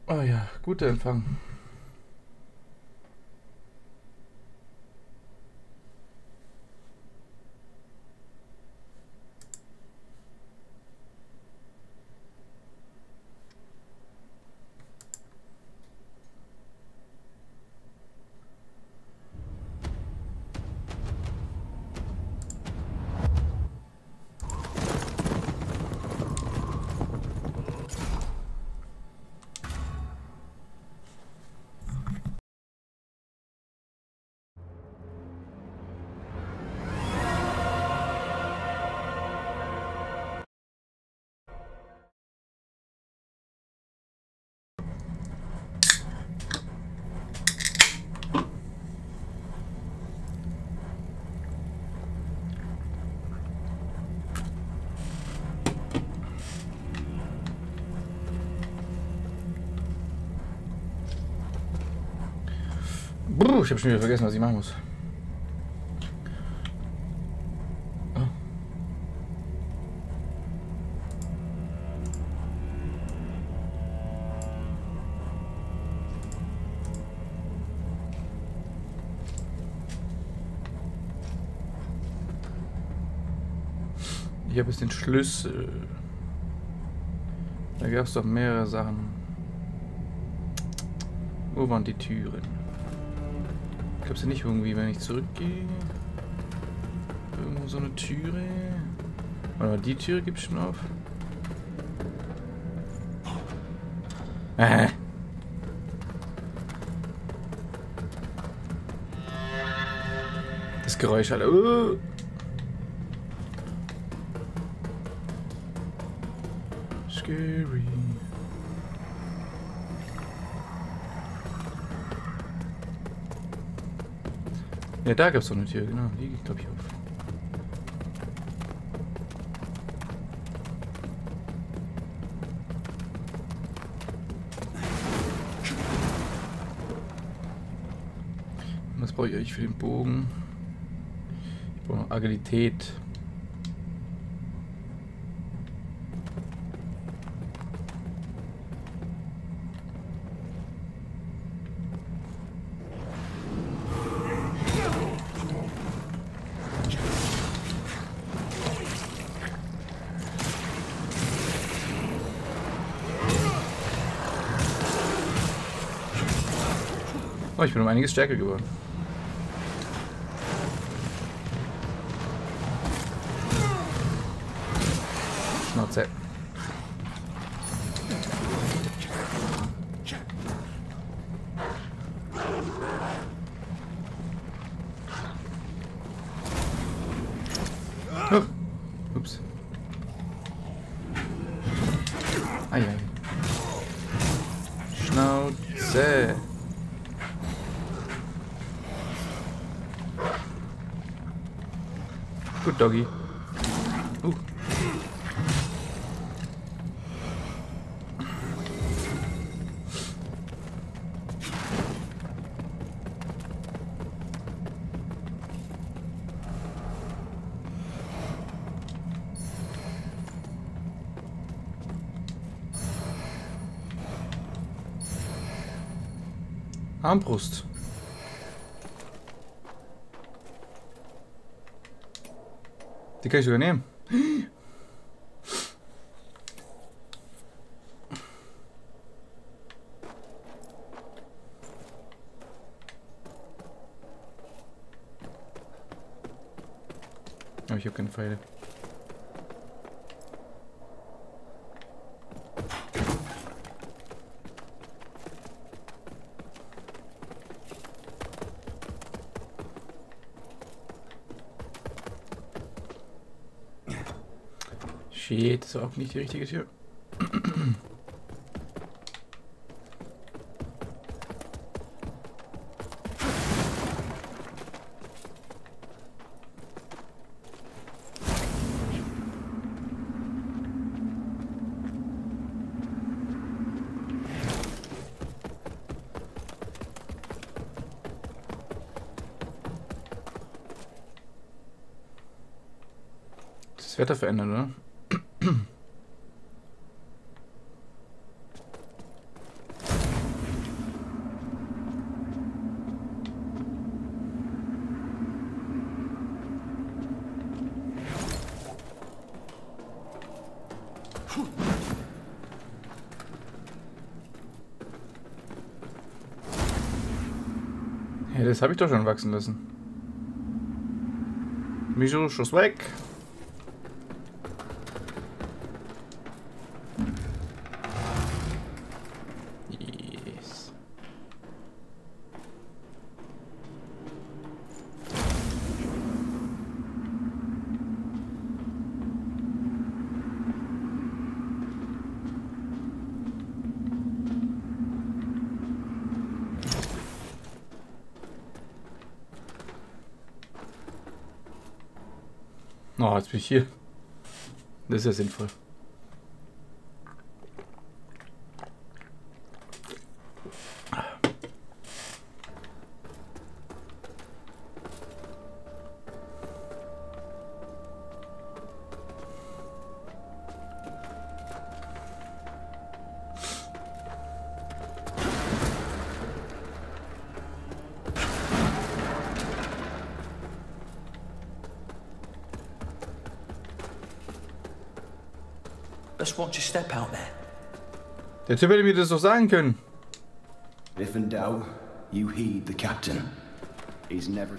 Oh ja, guter Empfang. Ich habe schon wieder vergessen, was ich machen muss. Oh. Ich habe jetzt den Schlüssel. Da gab es doch mehrere Sachen. Wo waren die Türen? Ich glaube, es nicht irgendwie, wenn ich zurückgehe. Irgendwo so eine Türe. Oder die Türe gibt es schon auf. Das Geräusch, Alter. Scary. Ja, da gab es so eine Tür, genau. Die geht, glaube ich, auf. Was brauche ich eigentlich für den Bogen? Ich brauche noch Agilität. Oh, ich bin um einiges stärker geworden. Schnauze. Oh. Ups. Ei, ei. Schnauze. Gut, Doggy. Armbrust. Die kann ich sogar nehmen. Aber ich habe keine Pfeile. Shit, das war auch nicht die richtige Tür. Das Wetter verändern, oder? Ja, das habe ich doch schon wachsen lassen. Mijo, Schuss weg. Yes. Oh, jetzt bin ich hier. Das ist ja sinnvoll. Let's watch you step out there. Der Typ hätte mir das doch sagen können. If in doubt, you heed the captain. He's never...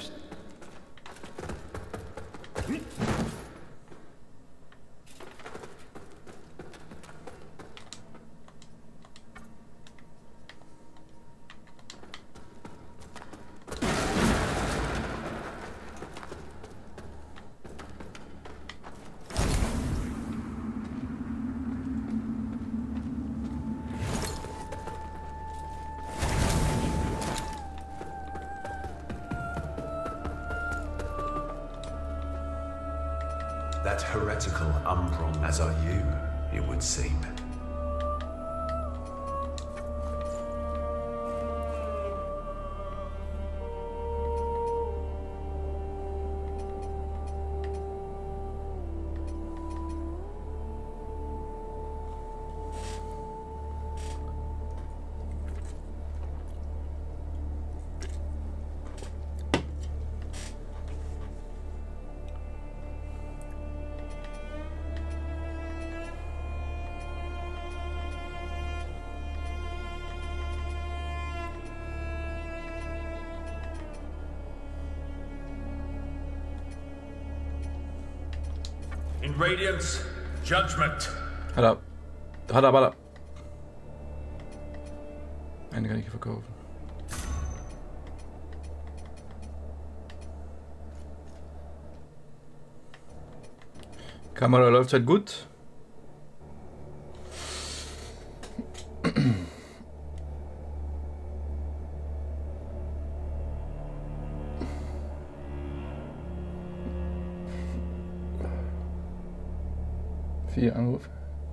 That heretical Umbron, as are you, it would seem. In Radiance, Judgment. Hat er. Eine kann ich verkaufen. Kamera läuft halt gut. Vier Anrufe.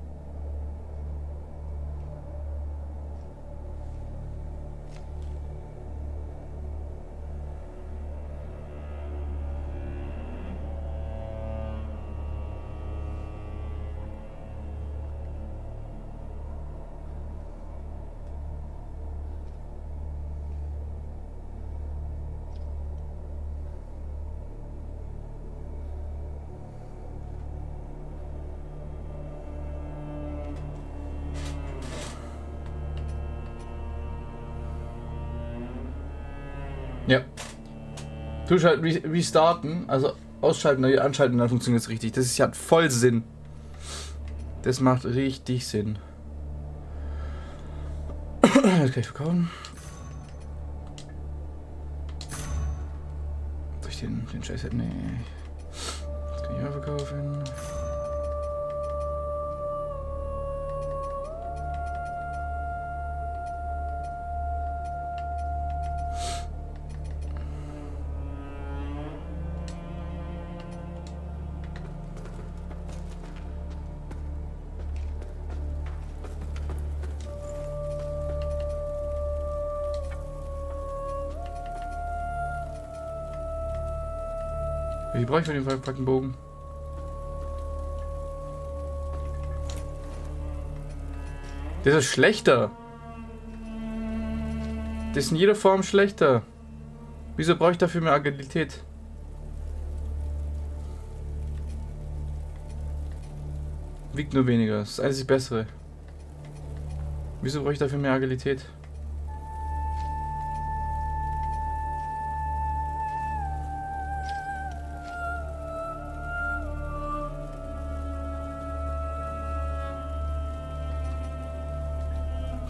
Ja. Zuschalten, restarten, also ausschalten, anschalten, dann funktioniert es richtig. Das ist ja voll Sinn. Das macht richtig Sinn. Das kann ich verkaufen. Soll ich den Scheiß hätten? Nee. Das kann ich auch verkaufen. Wie brauche ich für den verpackten Bogen? Der ist schlechter. Das ist in jeder Form schlechter. Wieso brauche ich dafür mehr Agilität? Wiegt nur weniger. Das ist das einzig Bessere. Wieso brauche ich dafür mehr Agilität?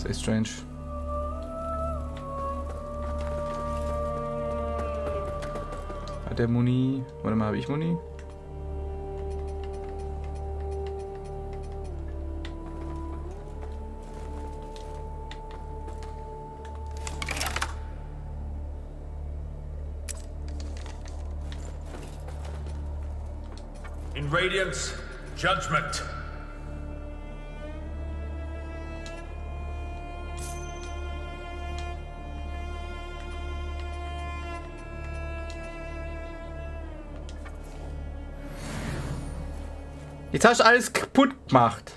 ist echt strange. Hat der Muni? Warte mal, habe ich Muni? In Radiance, judgment. Jetzt hast du alles kaputt gemacht.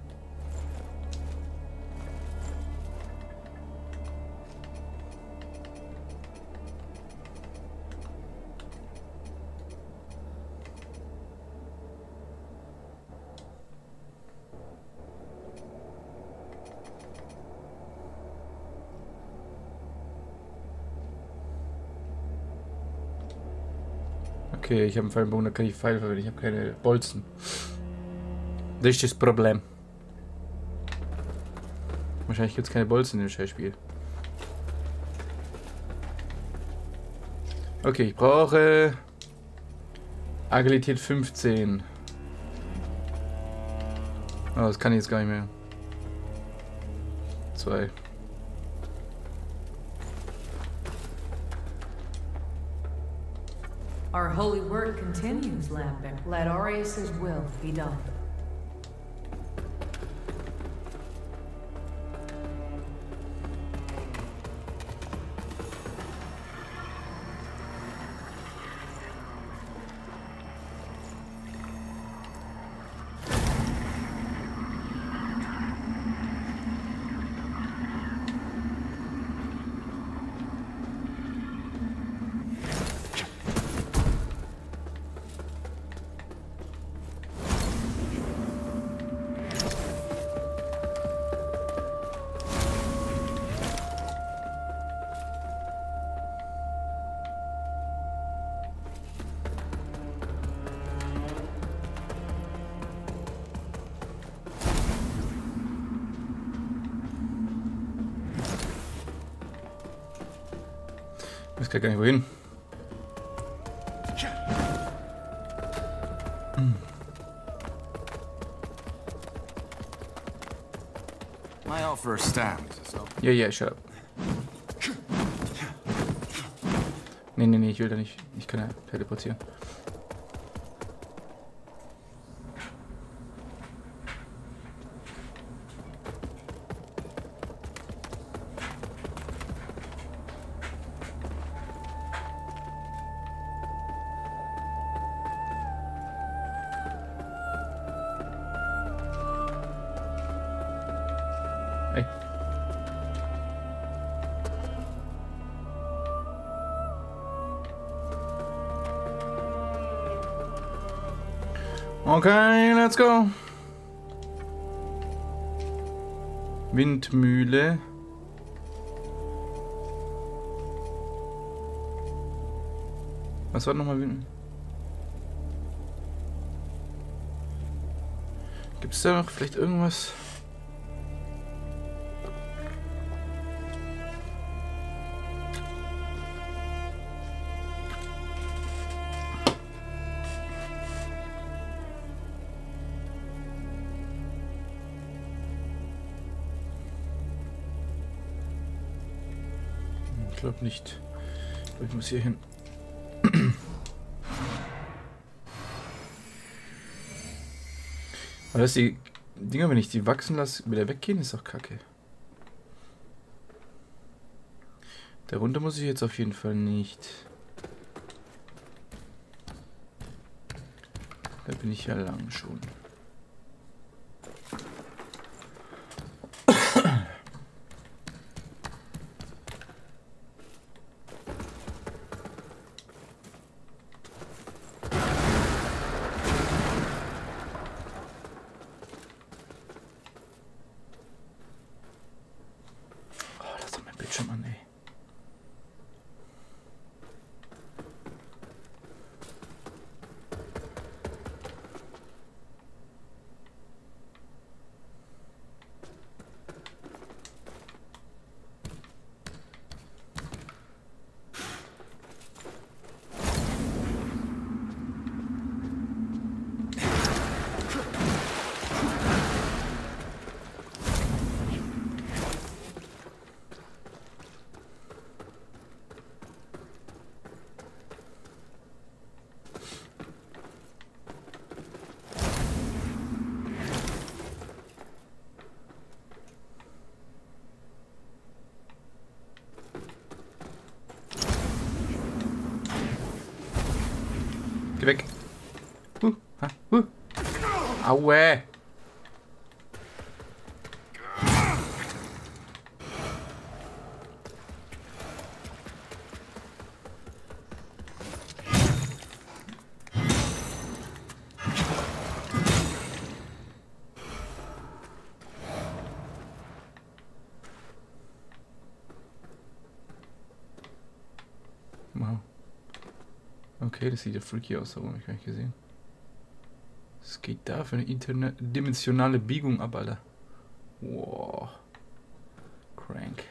Okay, ich habe einen Pfeilbogen, da kann ich Pfeile verwenden. Ich habe keine Bolzen. Das ist das Problem. Wahrscheinlich gibt es keine Bolzen in dem Scheißspiel. Okay, ich brauche Agilität 15. Oh, das kann ich jetzt gar nicht mehr. 2. Our holy word continues, Lambert. Let Aureus' will be done. Ich weiß gar nicht wohin. My offer stands, so. Ja, ja, shut up. Nee, ich will da nicht. Ich kann ja teleportieren. Ey. Okay, let's go. Windmühle. Was war nochmal Windmühle? Gibt es da noch vielleicht irgendwas? Ich glaube nicht. Ich muss hier hin. Aber dass die Dinger, wenn ich die wachsen lasse, wieder weggehen, ist doch kacke. Darunter muss ich jetzt auf jeden Fall nicht. Da bin ich ja lang schon. Bildschirm an, ey. Geh weg. Aue. Wow. Okay, das sieht ja freaky aus, aber habe ich gar nicht gesehen. Was geht da für eine interdimensionale Biegung ab, Alter? Wow. Crank.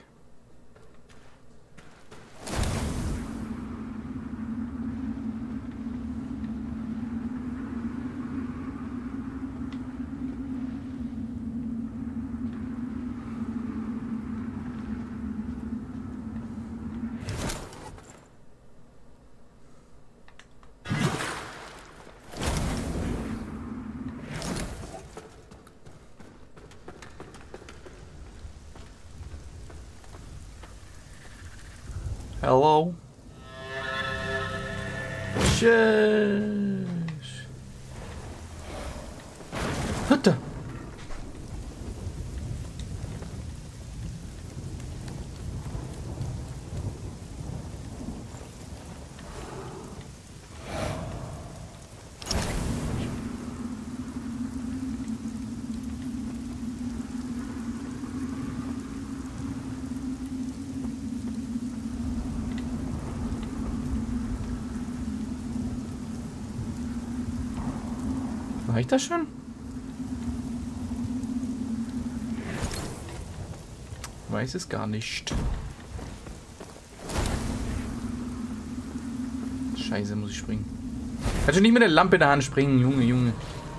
Hello. Shush. What the? War ich das schon? Weiß es gar nicht. Scheiße, muss ich springen. Kannst du nicht mit der Lampe in der Hand springen, Junge, Junge.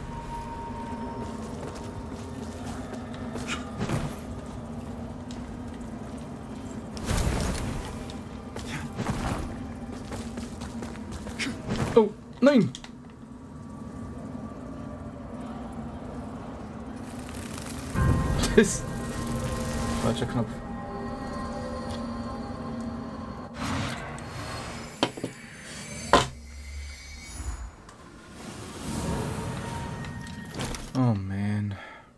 Oh, nein! Falscher Knopf. Oh man.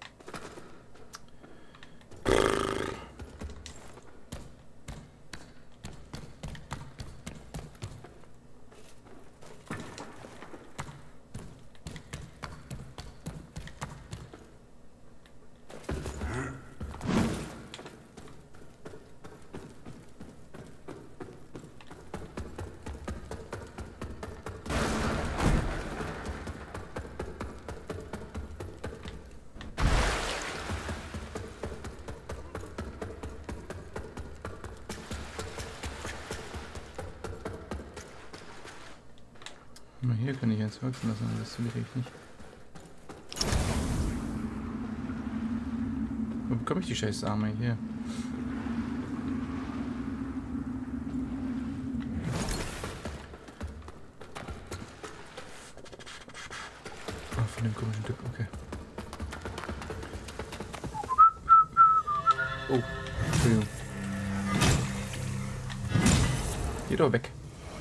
Hier kann ich jetzt wachsen lassen, aber das will ich nicht. Wo bekomme ich die scheiß Arme hier? Ah, von dem komischen Typ, okay. Oh, Entschuldigung. Geh doch weg.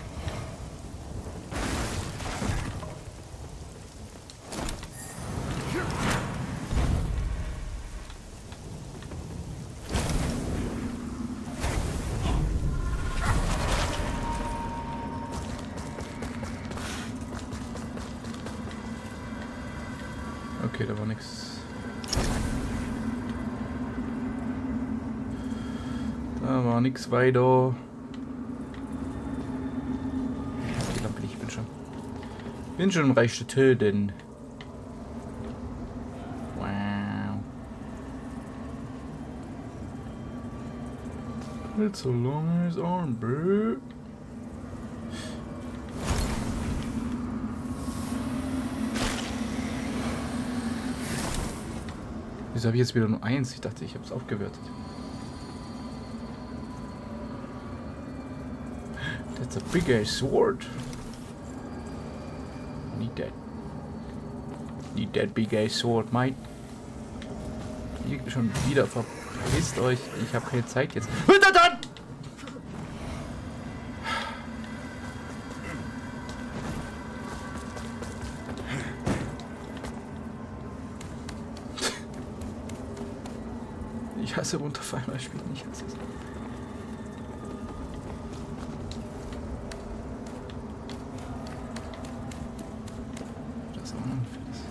Okay, da war nichts. Da war nichts weiter. Die Lampe nicht, ich bin schon im Reich der Töten. Wow. It's a long as arm, bro. Wieso habe ich jetzt wieder nur 1? Ich dachte, ich habe es aufgewertet. That's a big ass sword. Need that. Need that big ass sword, mate. Ihr schon wieder verpisst euch. Ich habe keine Zeit jetzt. Straße runterfallen, weil das spielt nicht ernst. Das ist auch noch ein fettes.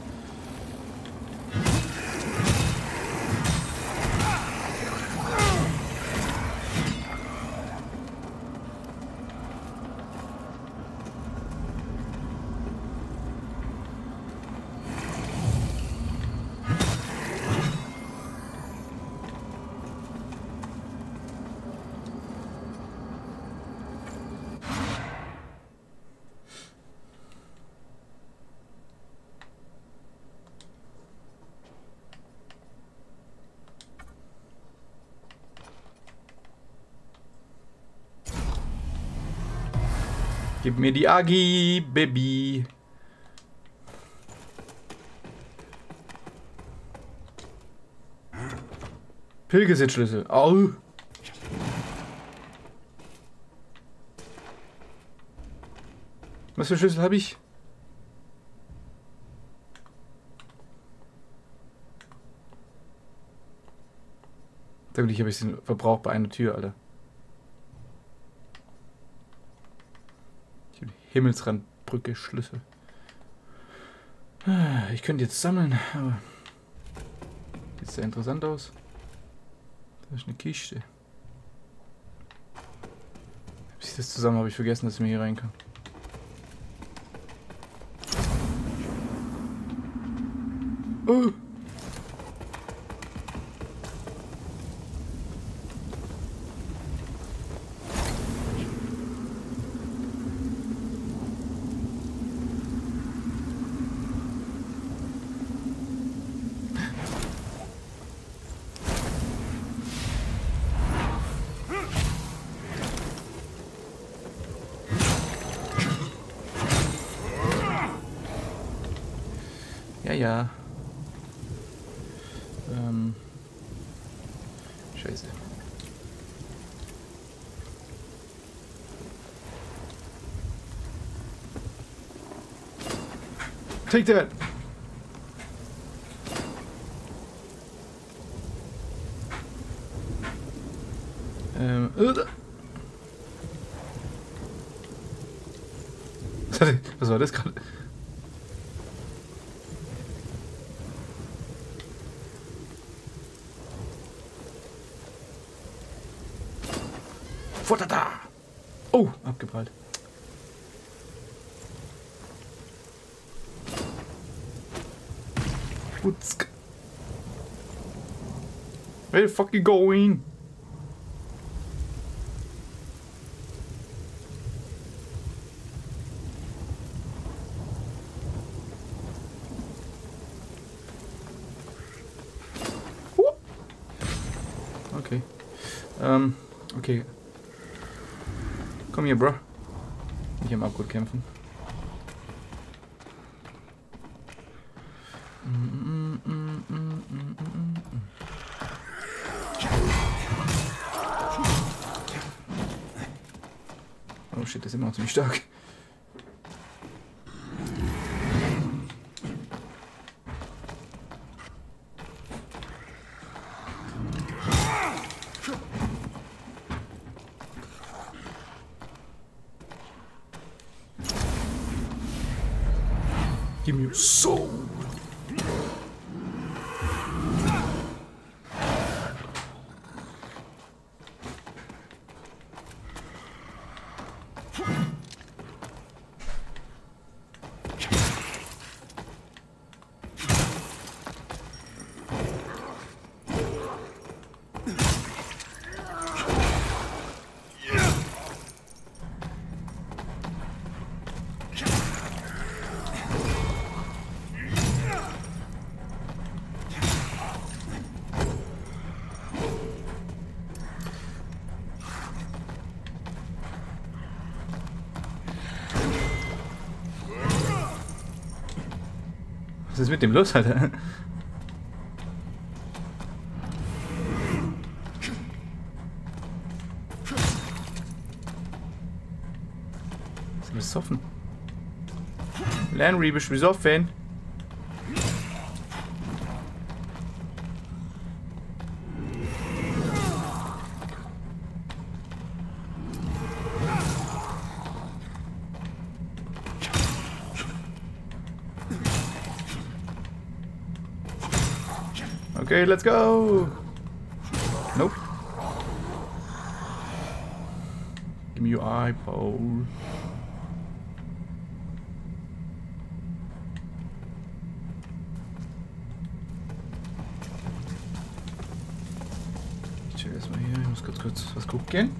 Gib mir die Agi, Baby. Pilgersitzschlüssel. Au. Was für Schlüssel habe ich? Natürlich habe ich den verbraucht bei einer Tür, Alter. Himmelsrandbrücke, Schlüssel. Ich könnte jetzt sammeln, aber sieht sehr interessant aus. Da ist eine Kiste. Sieht das zusammen, habe ich vergessen, dass ich mir hier rein kann. Oh. Ja. Scheiße. Take that! Was war das gerade? Futter da! Oh, abgeprallt. Wutzk. Where the fuck you going? Okay. Okay. Komm hier, Bro. Nicht im Abgrund kämpfen. Oh shit, das ist immer noch ziemlich stark. Give me your soul. Was ist mit dem los, Alter? Ist besoffen. Landry, bist du besoffen? Okay, let's go! Nope. Give me your eyeball. Ich chill erstmal hier, ich muss kurz was gucken.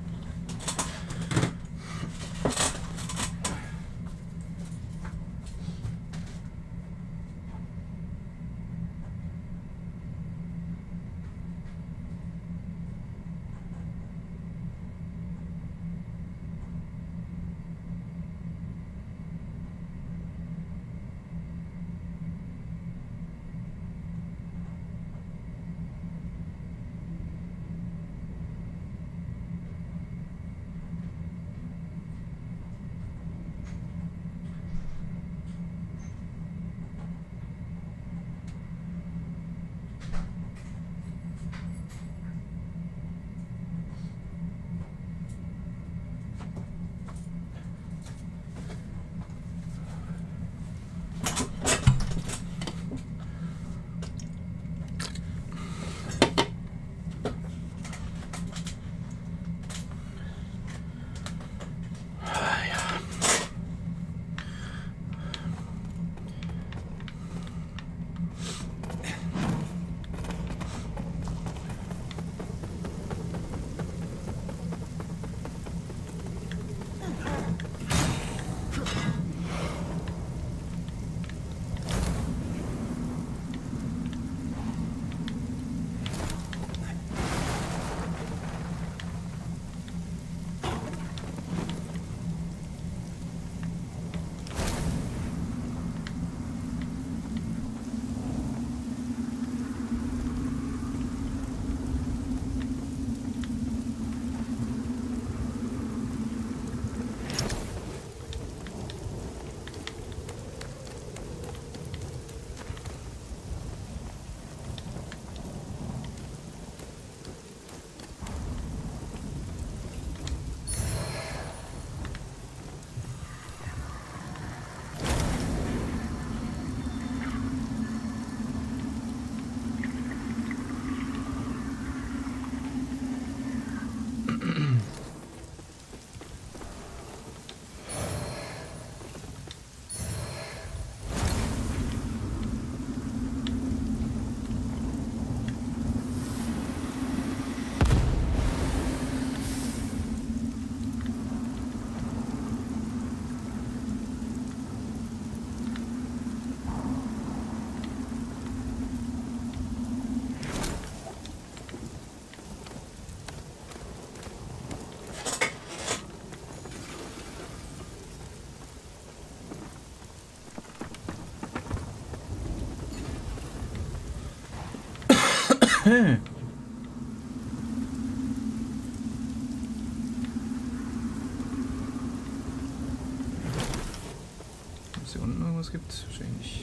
Ob es hier unten irgendwas gibt? Wahrscheinlich nicht.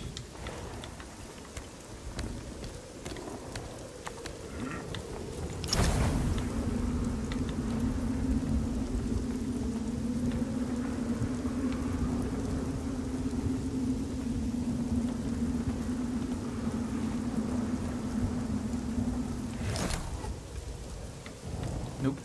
Nope.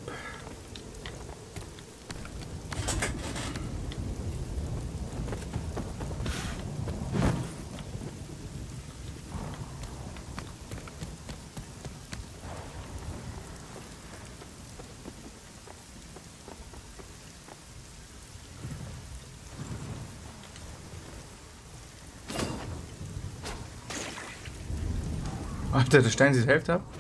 Alter, der Stein sieht Hälfte ab.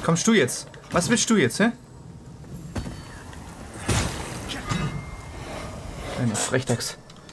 kommst du jetzt? Was willst du jetzt, hä? Eine Frechdachs.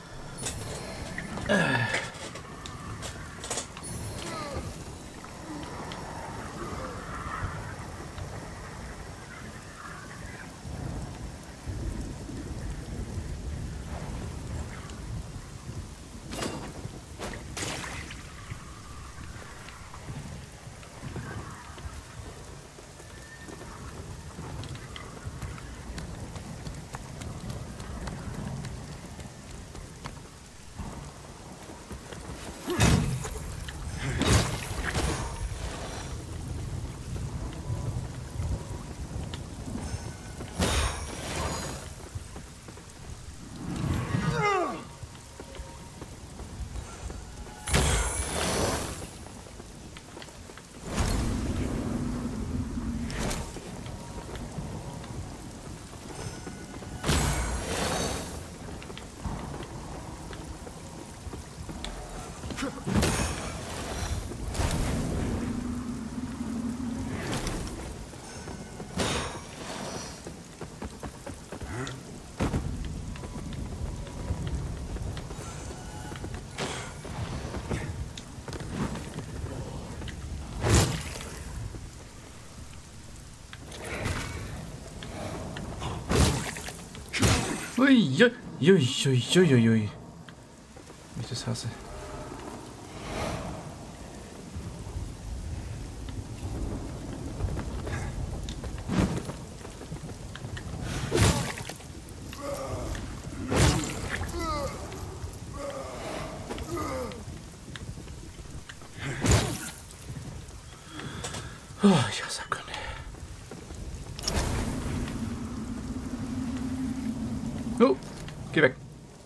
Ui, ui, ui, ui, ui, ui. Wie ich das hasse. Oh, ich hasse Abgründe. Oh, geh weg.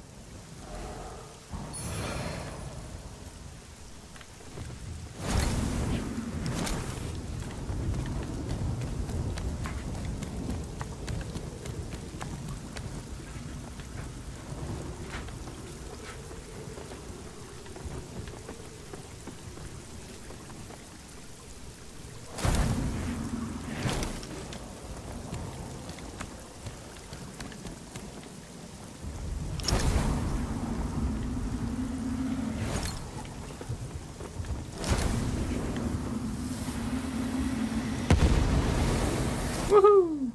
Woohoo!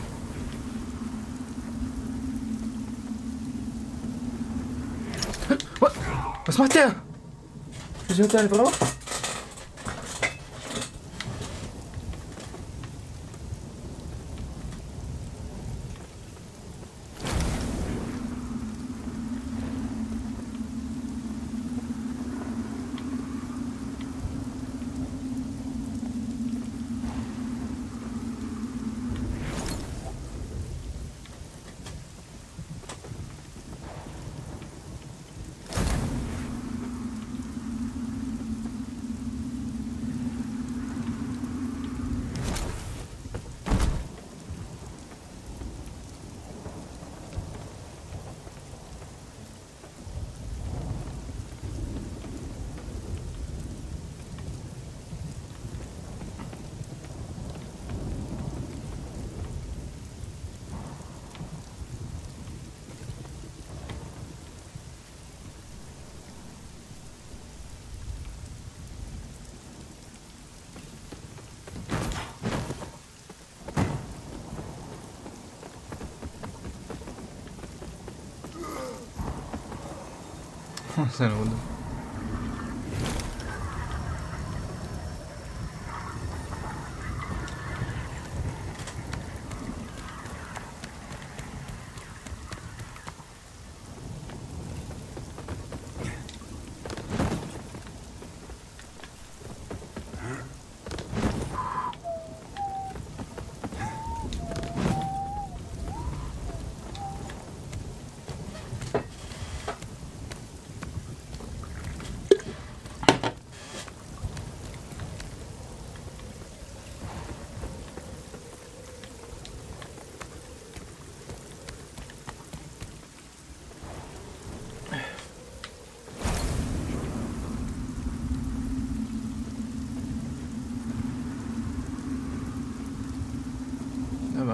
What? Was macht der? Wieso hat der eine Frau? Das ist eine Runde.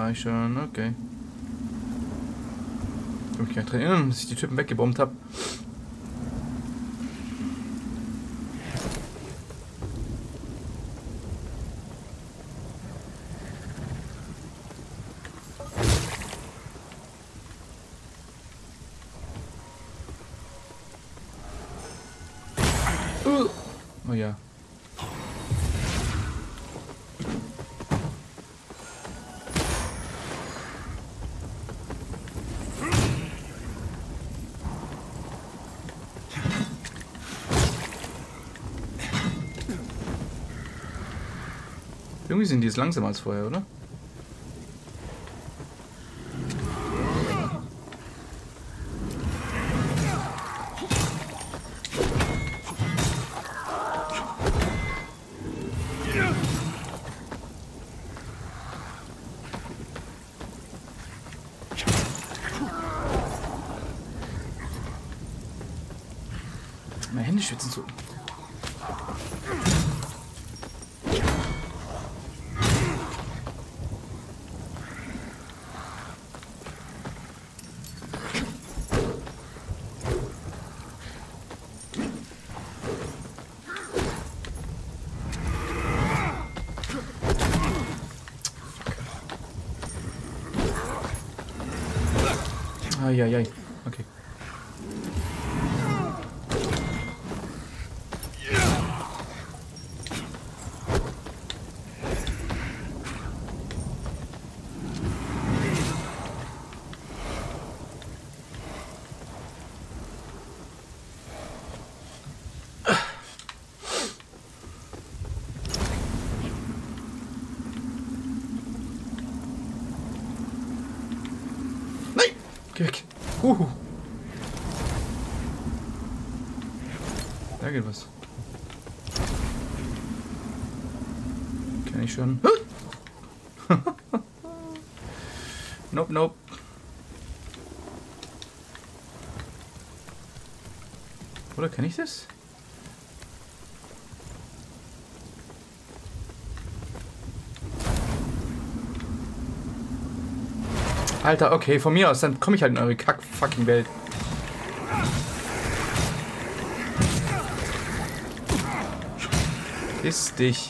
war ich schon, okay. Ich kann mich gar nicht dran erinnern, dass ich die Typen weggebombt habe. Oh ja. Irgendwie sind die jetzt langsamer als vorher, oder? Meine Hände schwitzen so. Eieiei, okay. Nein! Geh weg! Da geht was. Kenn ich schon. Nope, nope. Oder kenn ich das? Alter, okay, von mir aus, dann komme ich halt in eure Kack-Fucking-Welt. Piss dich.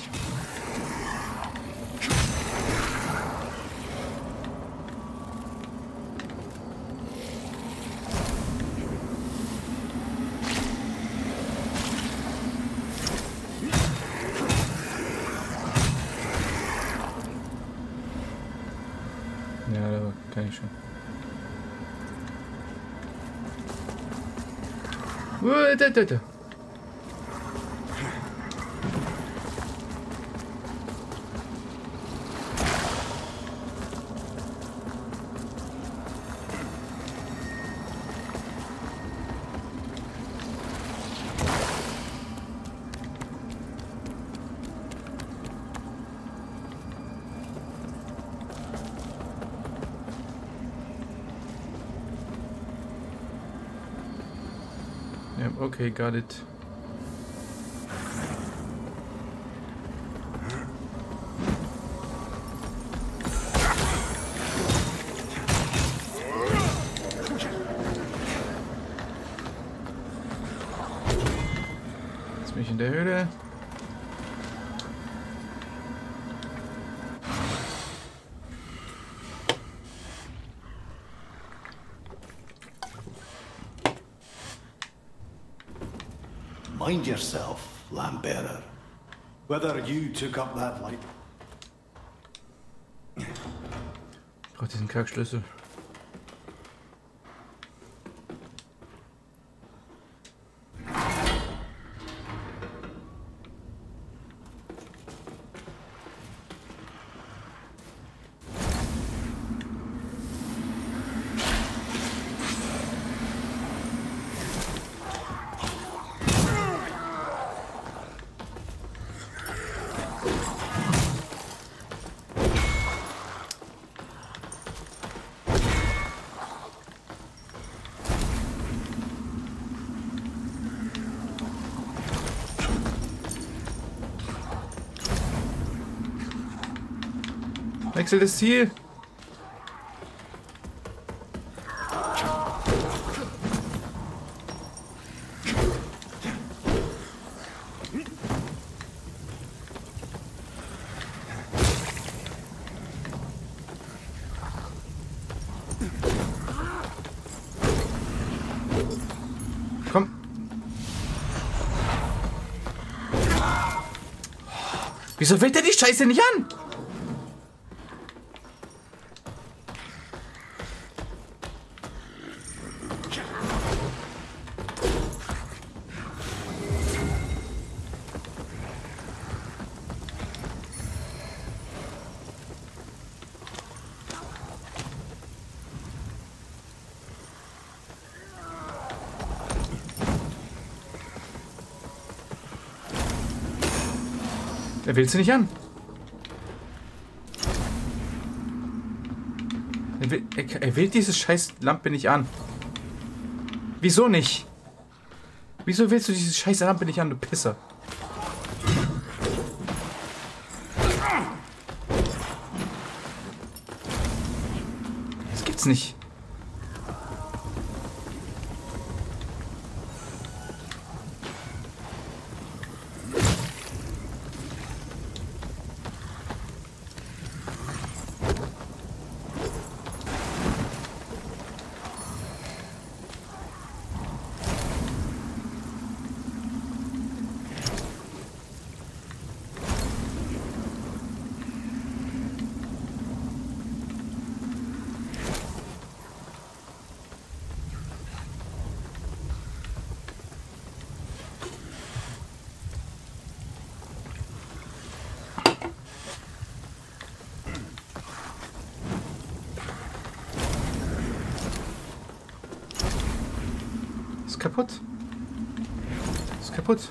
Ja, da kann ich schon. Da. Ja, okay, got it. Jetzt bin ich in der Höhle. Mind yourself, Lambearer. Whether you took up that light. Ich brauche diesen Kackschlüssel. Wechsel das Ziel. Wieso wählt er die Scheiße nicht an? Er wählt sie nicht an. Er wählt diese scheiß Lampe nicht an. Wieso nicht? Wieso wählst du diese scheiß Lampe nicht an, du Pisser? Das gibt's nicht. Ist kaputt. Ist kaputt.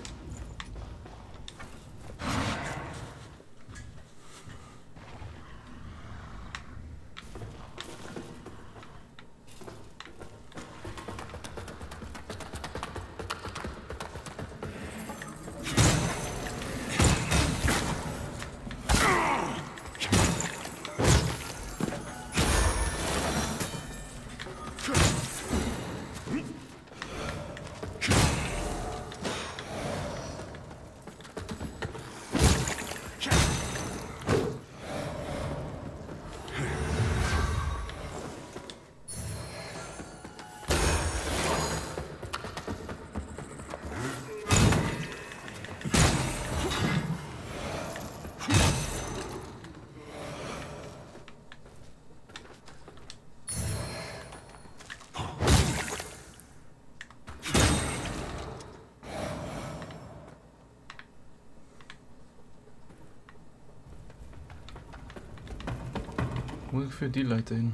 Wo führt die Leiter hin?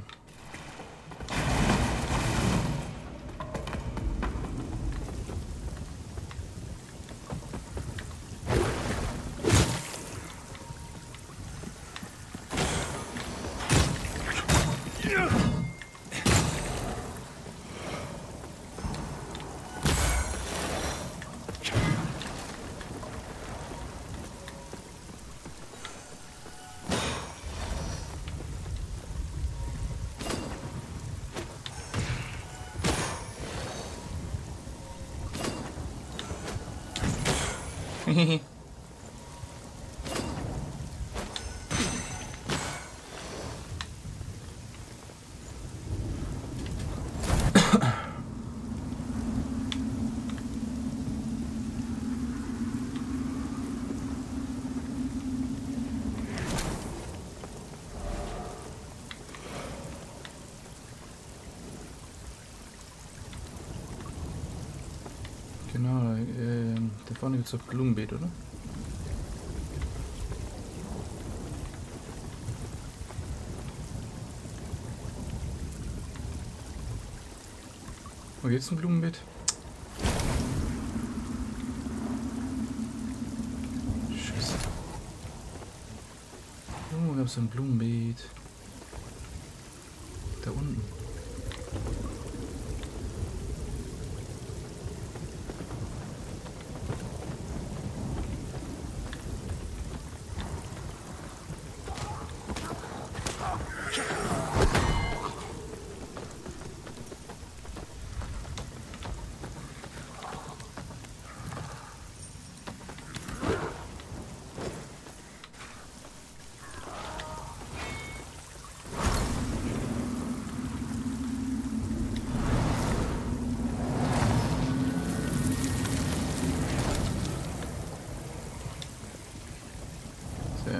Genau, da vorne gibt es doch Blumenbeet, oder? Wo geht's ein Blumenbeet? Scheiße. Oh, da gab's ein Blumenbeet. Da unten.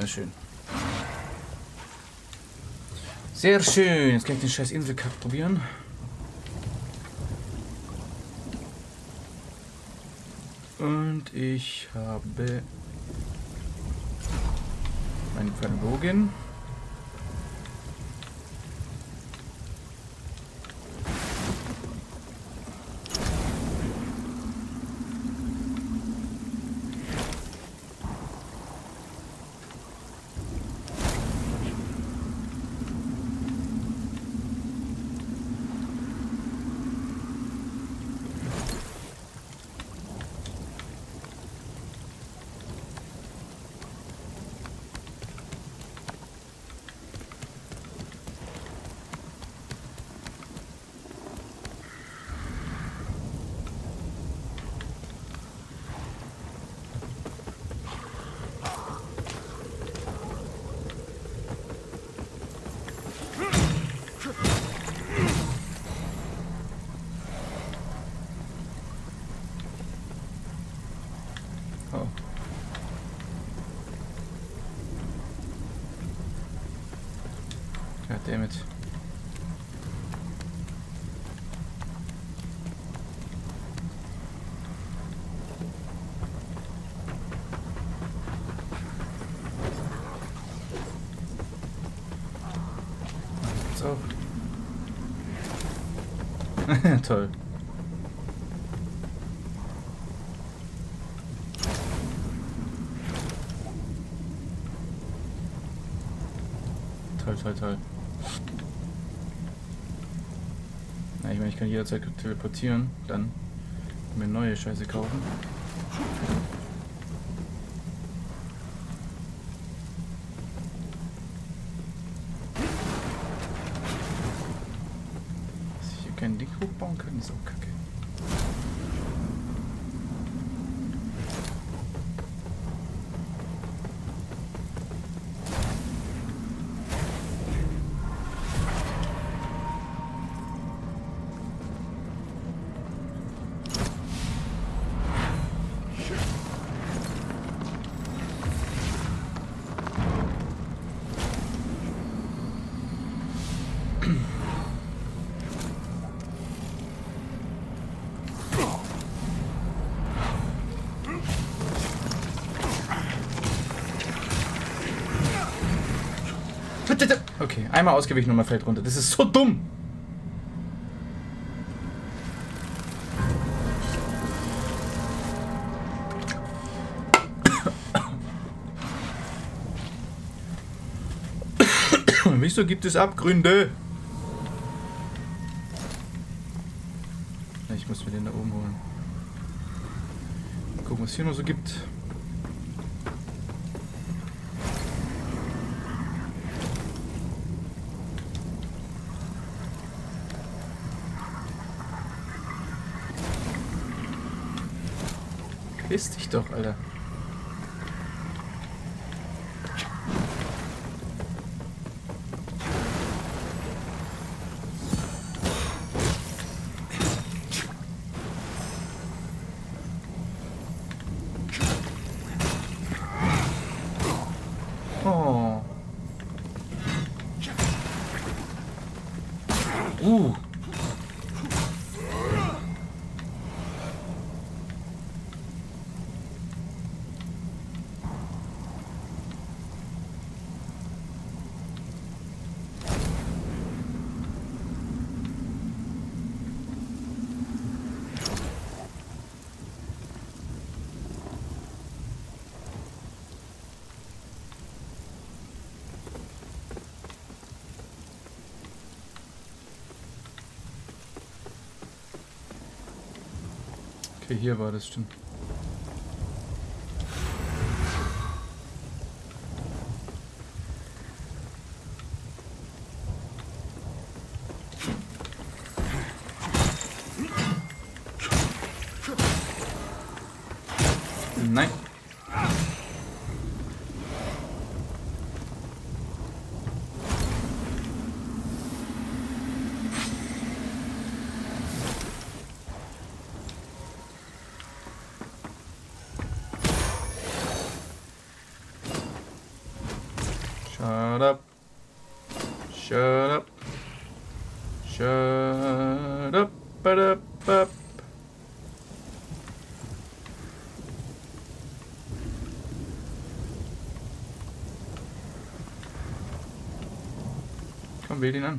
Sehr schön. Sehr schön. Jetzt kann ich den scheiß Inselkack probieren. Und ich habe meinen Pfannenbogen. Oh. God damn it. So. Toll. Toll. Na, ich meine, ich kann jederzeit teleportieren, dann mir neue Scheiße kaufen. Dass ich hier keinen Ding hochbauen kann, ist auch kacke. Okay, einmal ausgewichen und man fällt runter. Das ist so dumm! Wieso gibt es Abgründe? Ich muss mir den da oben holen. Gucken, was es hier noch so gibt. Piss dich doch, Alter. Oh. Okay, hier war das, stimmt. Nein. Shut up. Shut up. Shut up. Up. Komm, wähl ihn an.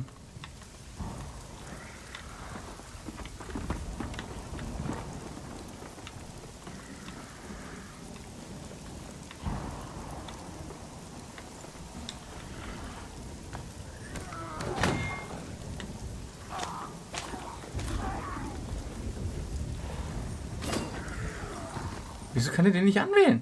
Wieso kann er den nicht anwählen?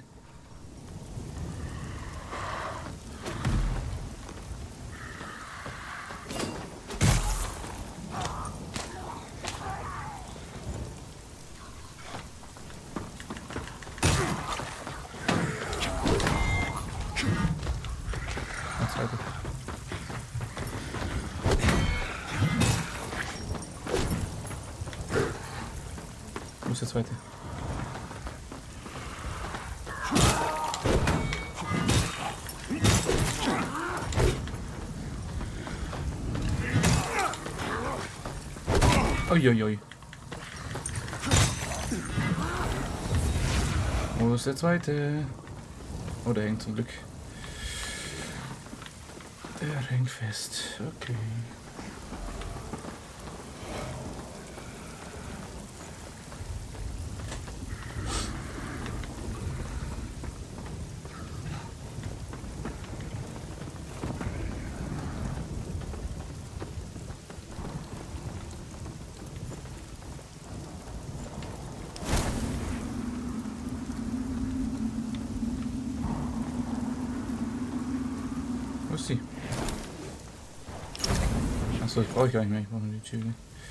Wo ist der zweite? Uiuiui. Wo ist der zweite? Oh, der hängt zum Glück. Der hängt fest. Okay. Wo ist sie? Achso, das brauche ich gar nicht mehr. Ich brauche nur die Tür.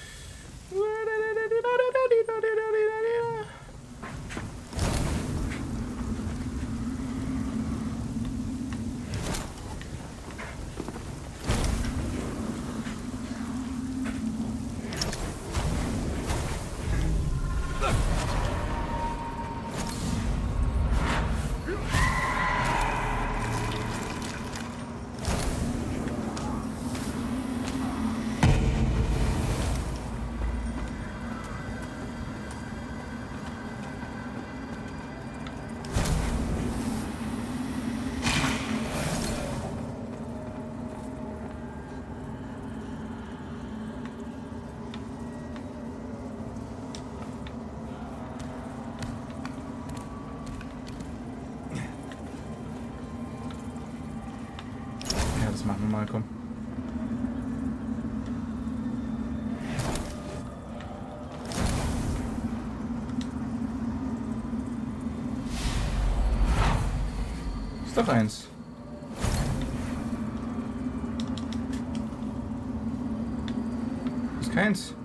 Das machen wir mal, komm. Ist doch eins. Ist keins.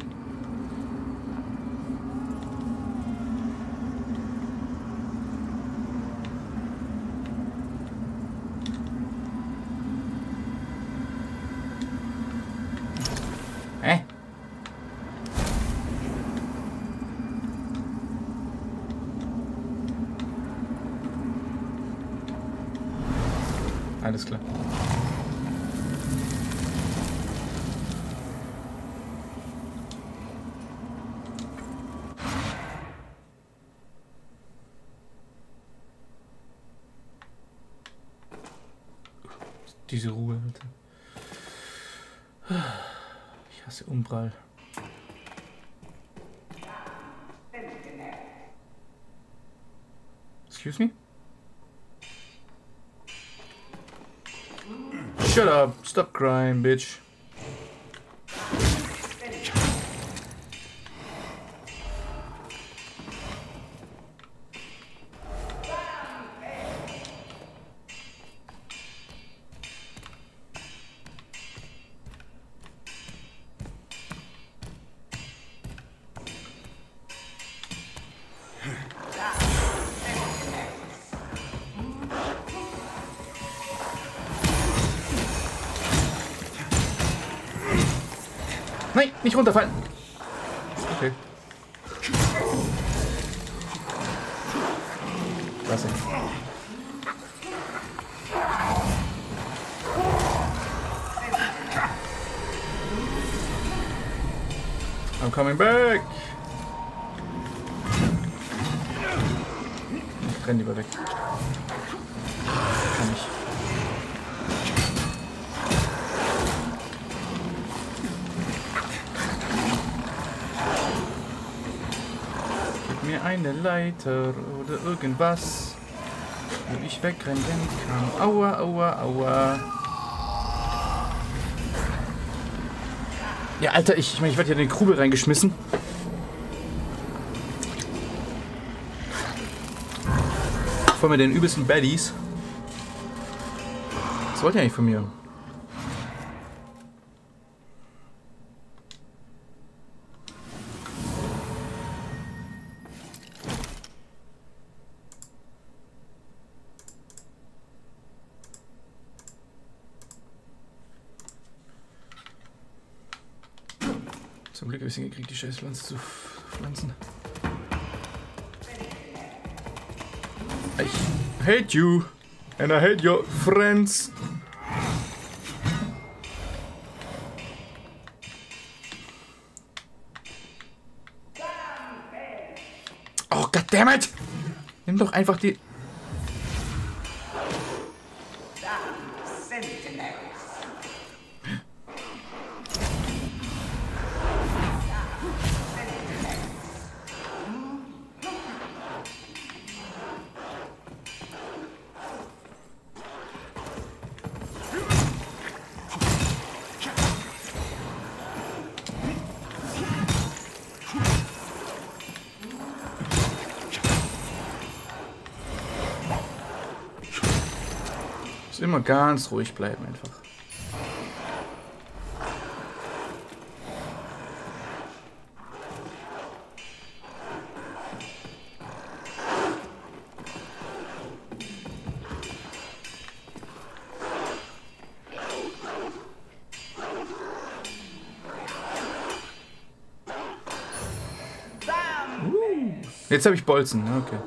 Alles klar. Diese Ruhe, bitte. Ich hasse Umbral. Excuse me? Shut up! Stop crying, bitch. Nein, nicht runterfallen. Okay. Lass ihn. coming back! Ich renn lieber weg. Kann ich. Gib mir eine Leiter oder irgendwas, wo ich wegrennen kann. Aua, aua, aua. Ja, Alter, ich meine, ich werde hier in den Krubel reingeschmissen. Vor mir den übelsten Baddies. Was wollt ihr eigentlich von mir? Zum Glück habe ich es hingekriegt, die Scheißpflanze zu pflanzen. I hate you and I hate your friends. Oh, goddammit! Nimm doch einfach die... Immer ganz ruhig bleiben einfach. Jetzt habe ich Bolzen, okay.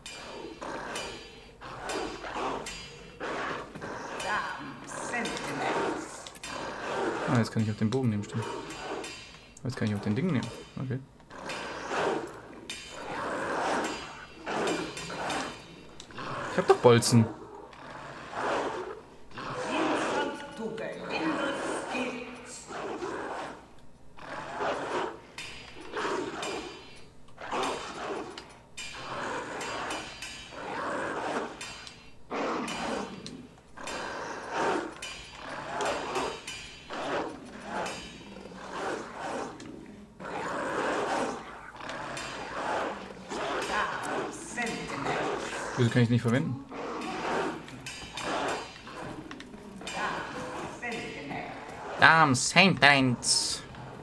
Ah, jetzt kann ich auch den Bogen nehmen, stimmt. Jetzt kann ich auch den Ding nehmen. Okay. Ich hab doch Bolzen. Wieso kann ich nicht verwenden? Damn Saints.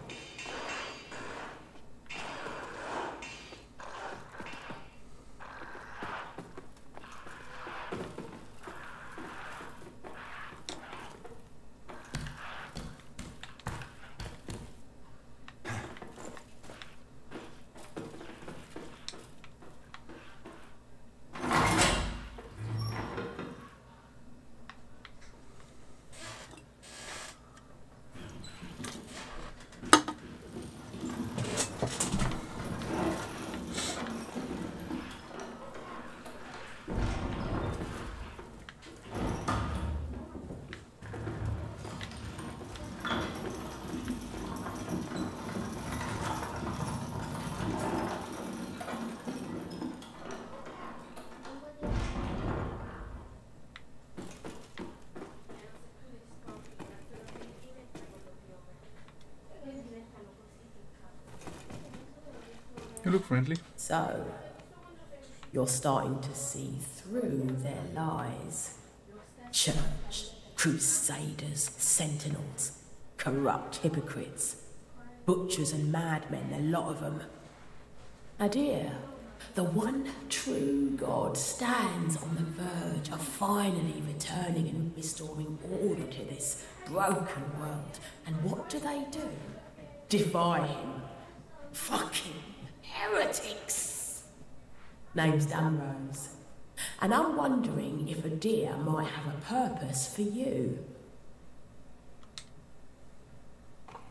You look friendly. So, you're starting to see through their lies. Church, crusaders, sentinels, corrupt hypocrites, butchers and madmen, a lot of them. Adir, the one true God stands on the verge of finally returning and restoring order to this broken world. And what do? Defy him. Fucking heretics. Name's Damrose. And I'm wondering if Adir might have a purpose for you.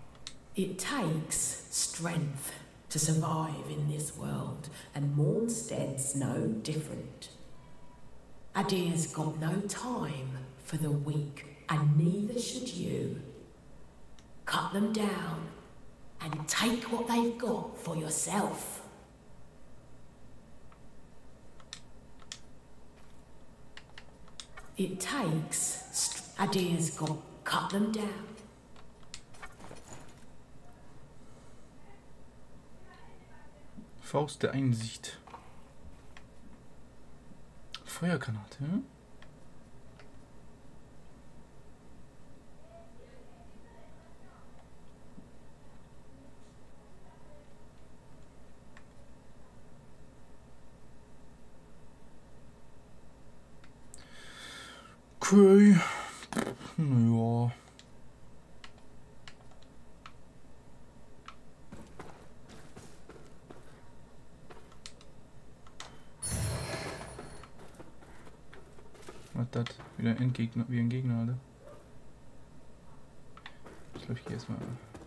It takes strength to survive in this world, and Mornstead's no different. Adir's got no time for the weak, and neither should you. Cut them down, and take what they've got for yourself. It takes Adir's got. Cut them down. Faust der Einsicht. Feuergranate, hm? Okay. Ja. Was das? Wieder ein Endgegner, wie ein Gegner, oder? Ich glaube, ich gehe erstmal.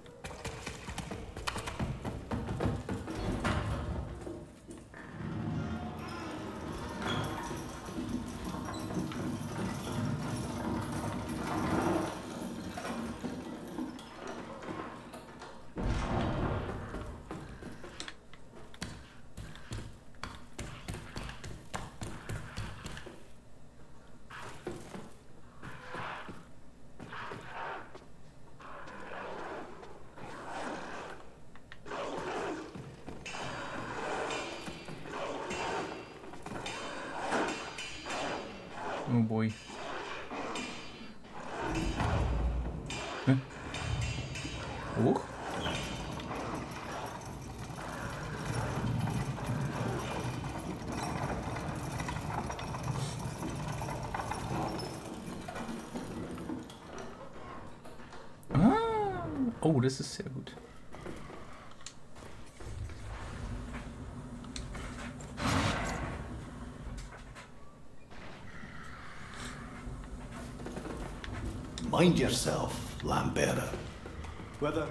Oh boy. Hä? Hoch? Ah! Oh, das ist sehr gut. Mind yourself, Lambearer. Whether...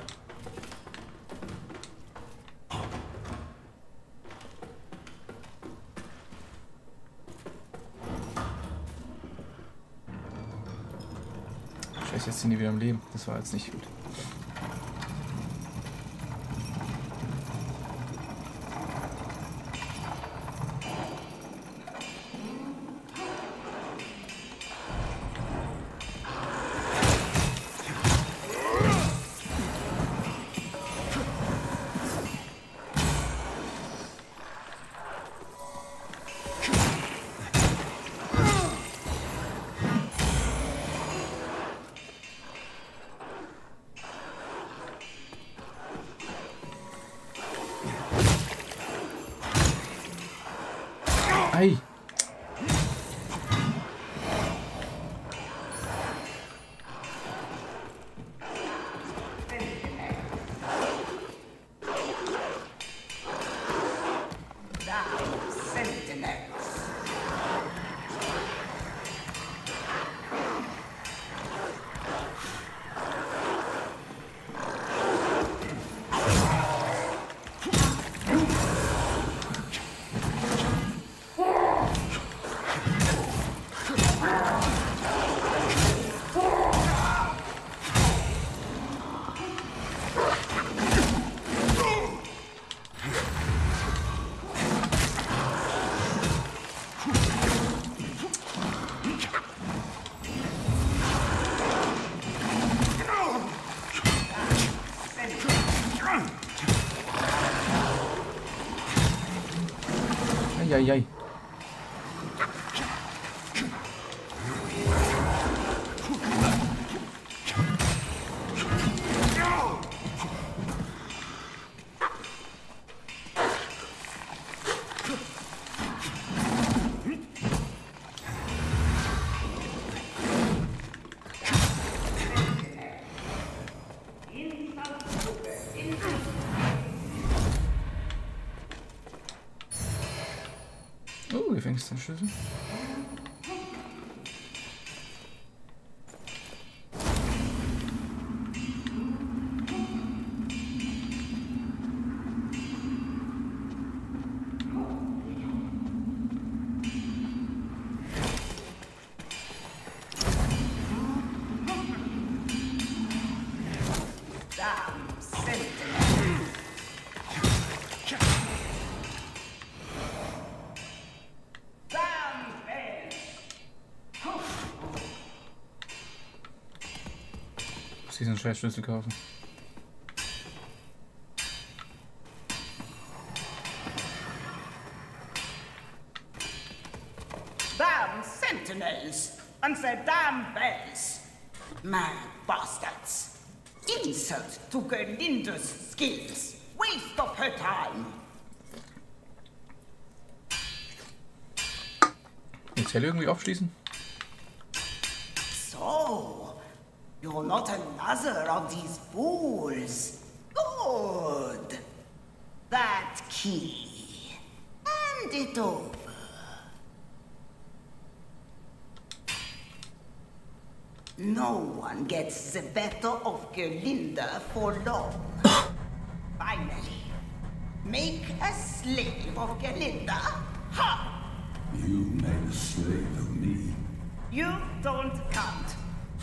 Scheiße, jetzt sind die wieder am Leben. Das war jetzt nicht gut. Ei! Eieiei. Oh, Gefängnisschlüssel. diesen scheiß Schlüssel kaufen. Damn sentinels and their damn bells. Mad bastards. Insult to Gerlinda's skills. Waste of her time. Die Zelle irgendwie aufschließen? So, you're not another of these fools. Good. That key. Hand it over. No one gets the better of Gerlinda for long. Finally, make a slave of Gerlinda? Ha! You made a slave of me. You don't count.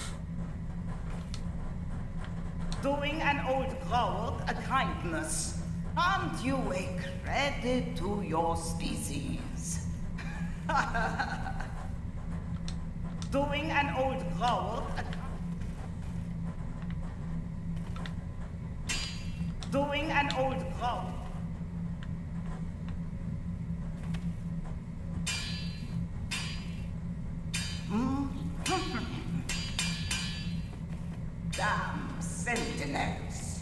Doing an old coward a kindness. Aren't you a credit to your species? Doing an old coward a Doing an old coward. Damn sentinels.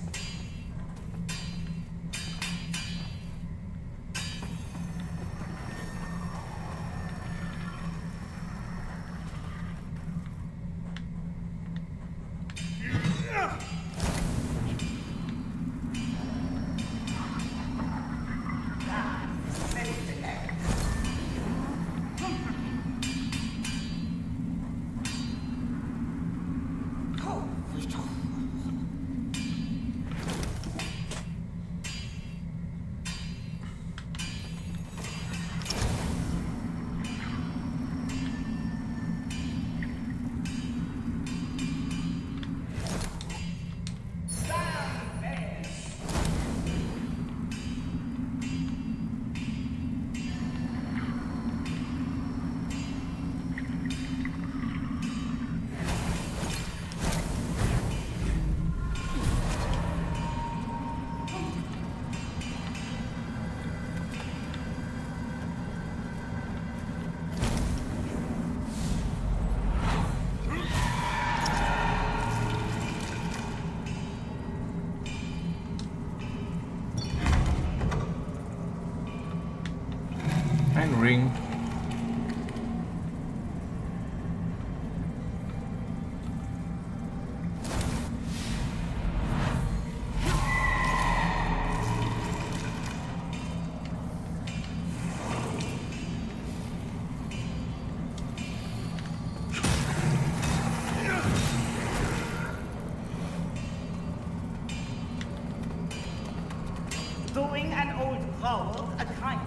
Ein Ring. Doing an old coward a kind.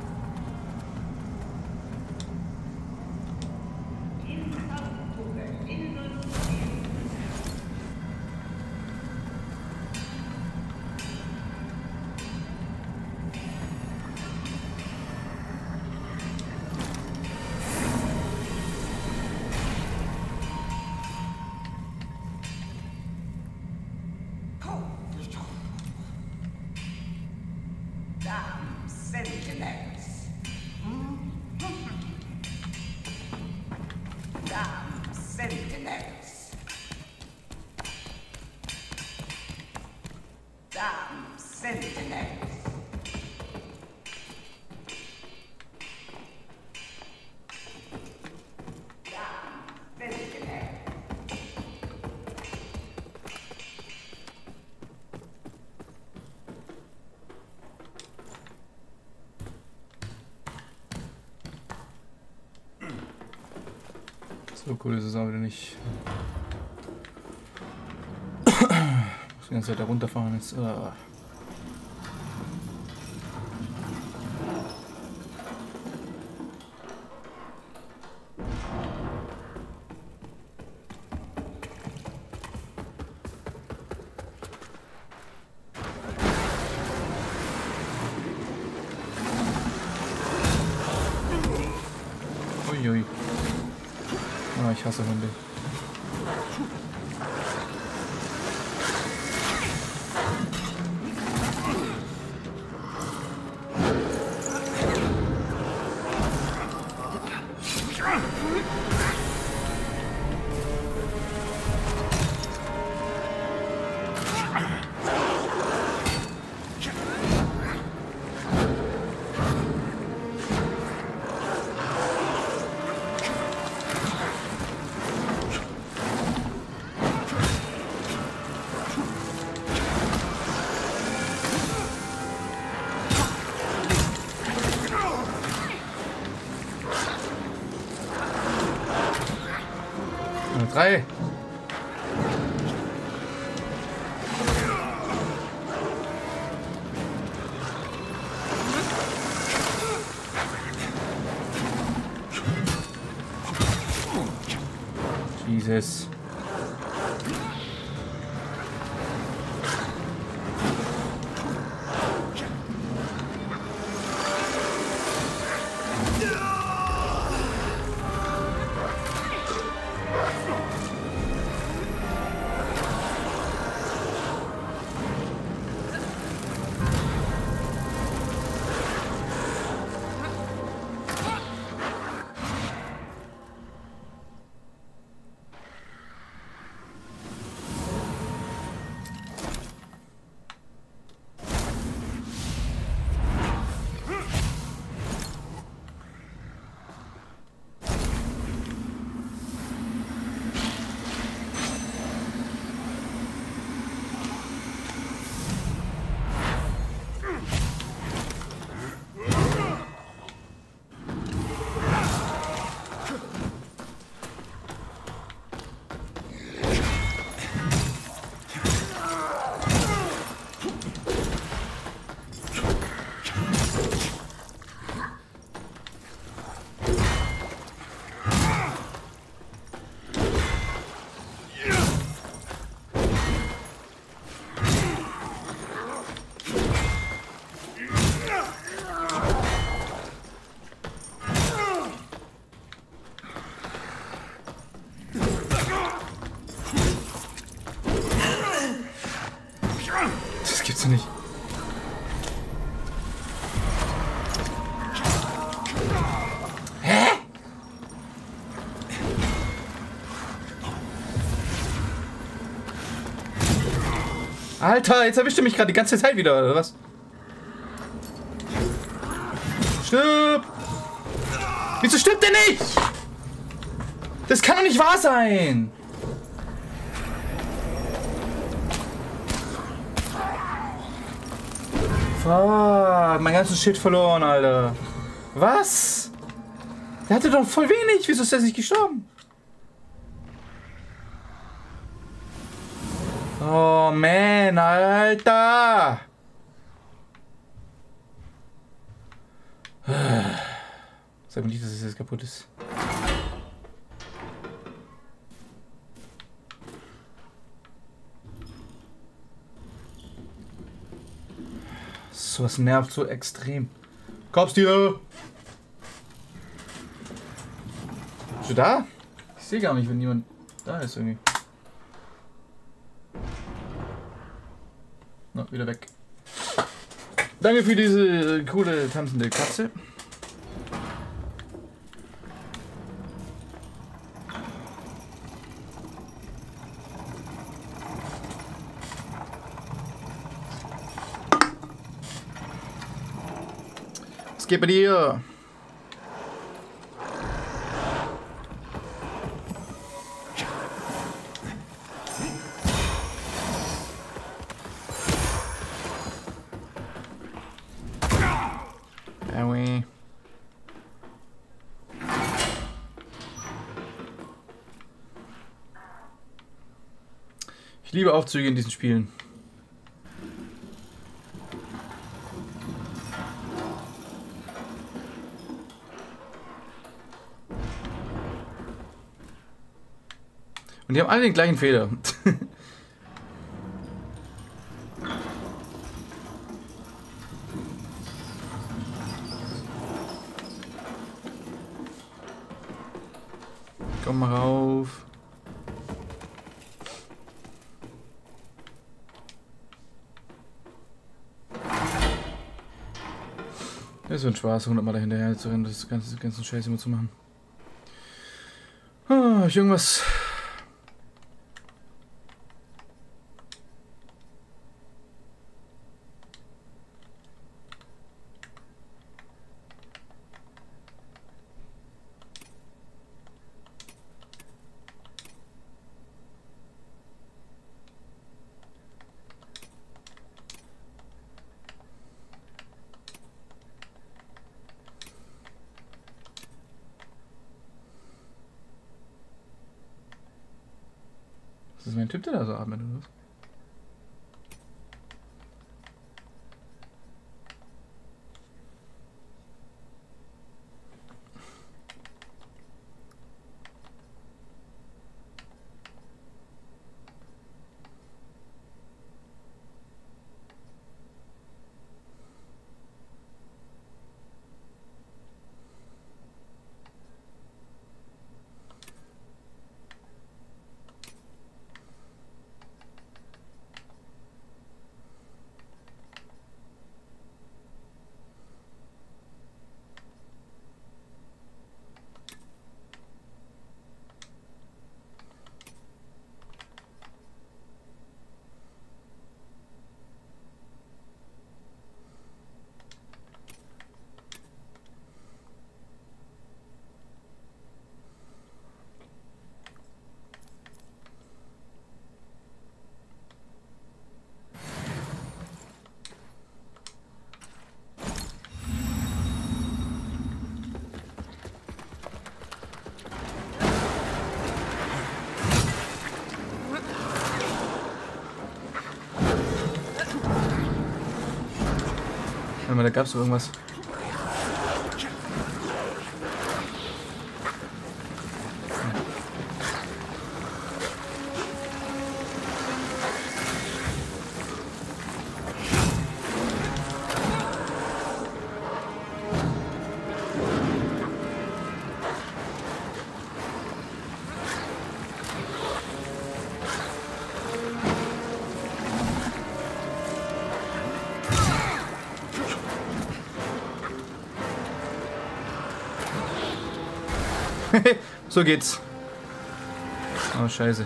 Damn sentinels. Damn sentinels. Damn sentinels. So cool ist es auch wieder nicht. Muss die ganze Zeit da runterfahren jetzt. Uiui. Ah, ich hasse Hunde. 3. Jesus. Das gibt's nicht. Hä? Alter, jetzt erwischt er mich gerade die ganze Zeit wieder, oder was? Stirb! Wieso stirbt der nicht? Das kann doch nicht wahr sein! Fuck, mein ganzes Shit verloren, Alter. Was? Der hatte doch voll wenig. Wieso ist der nicht gestorben? Oh, man, Alter. Sag mir nicht, dass es jetzt kaputt ist. Was nervt so extrem. Kopftiere! Bist du da? Ich sehe gar nicht, wenn jemand da ist irgendwie. Na, wieder weg. Danke für diese coole tanzende Katze. Was geht bei dir? Ich liebe Aufzüge in diesen Spielen. Und die haben alle den gleichen Fehler. Komm mal rauf. Das ist so ein Spaß, 100 Mal dahinterher zu rennen, das ganze Scheiß immer zu machen. Ah, irgendwas. Das ist mein Typ, der da so atmet, oder was? Warte mal, da gab's doch irgendwas. So geht's. Oh, scheiße.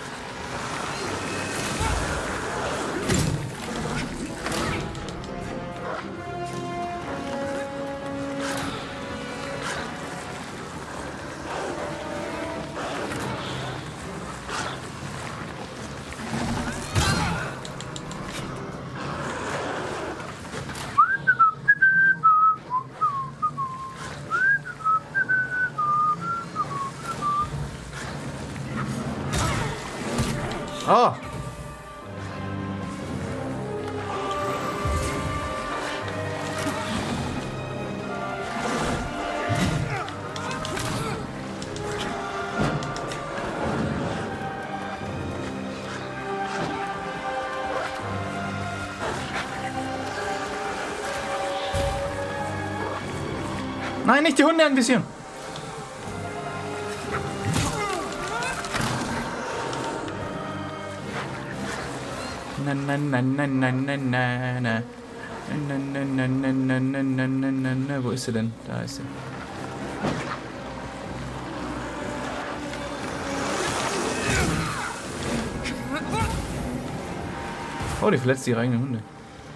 Oh! Nein, nicht die Hunde anvisieren! Na na na na na na na na. Na na na na na na na na na na. Wo ist sie denn? Da ist sie. Oh, die verletzt ihre eigenen Hunde.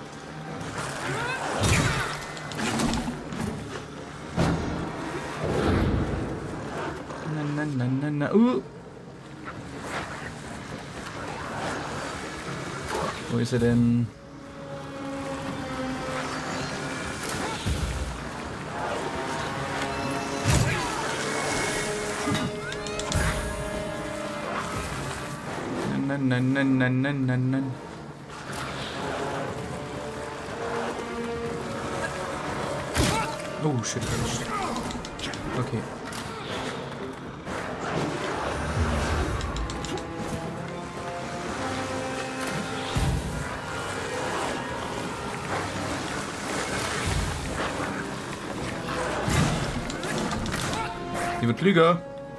Na na na na na. Wo ist er denn? Nein, nein, nein, nein, nein, nein, nein. Oh, shit, shit. Okay. Die wird klüger.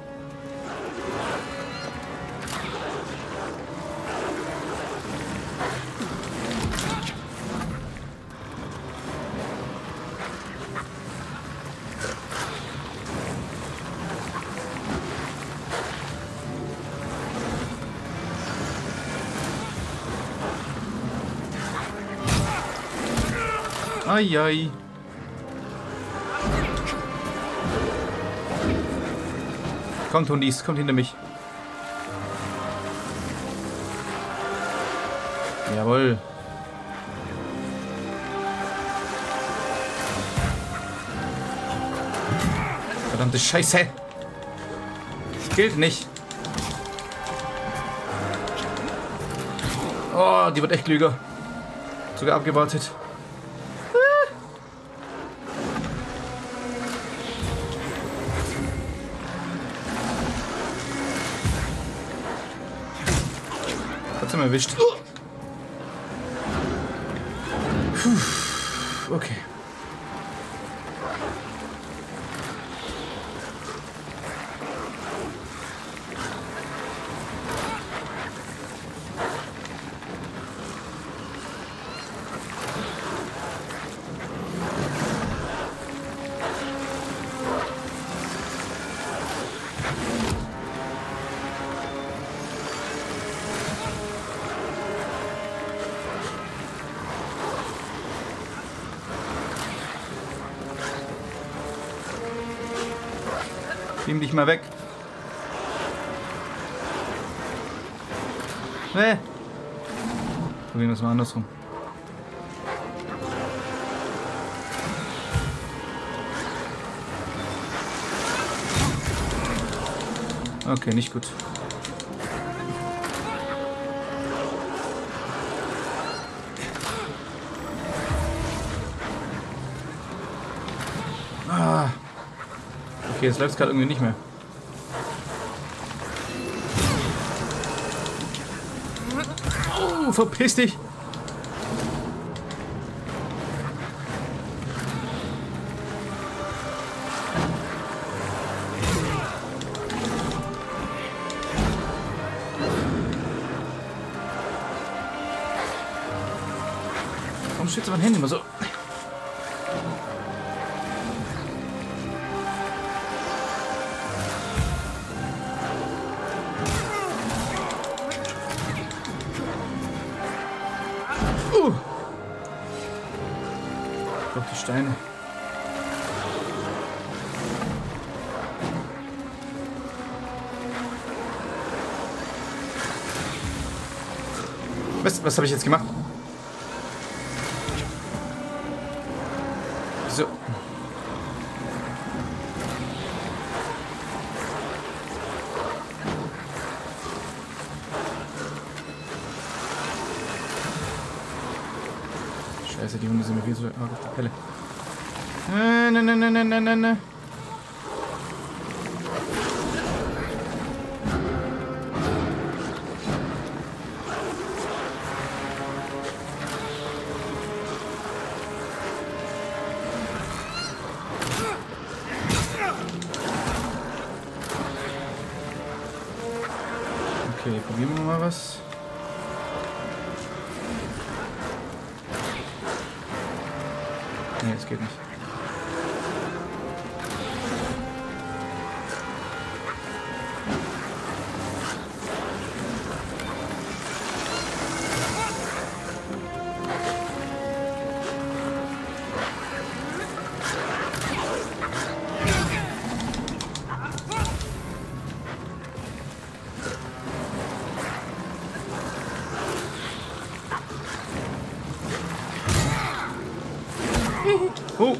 Ai, ai. Kommt, Hundis, kommt hinter mich. Jawohl. Verdammte Scheiße. Das gilt nicht. Oh, die wird echt klüger. Sogar abgewartet. Hat's ihn erwischt. Puh. Okay. Beam dich mal weg. Nee. Probieren wir es mal andersrum. Okay, nicht gut. Ah. Okay, jetzt läuft es gerade irgendwie nicht mehr. Oh, verpiss dich! Warum steht so mein Handy immer so? Doch die Steine. Was habe ich jetzt gemacht? So. Scheiße, die Hunde sind mir viel so auf der Pelle. Ne. Okay, probieren wir mal was. Nee, es geht nicht. Oh!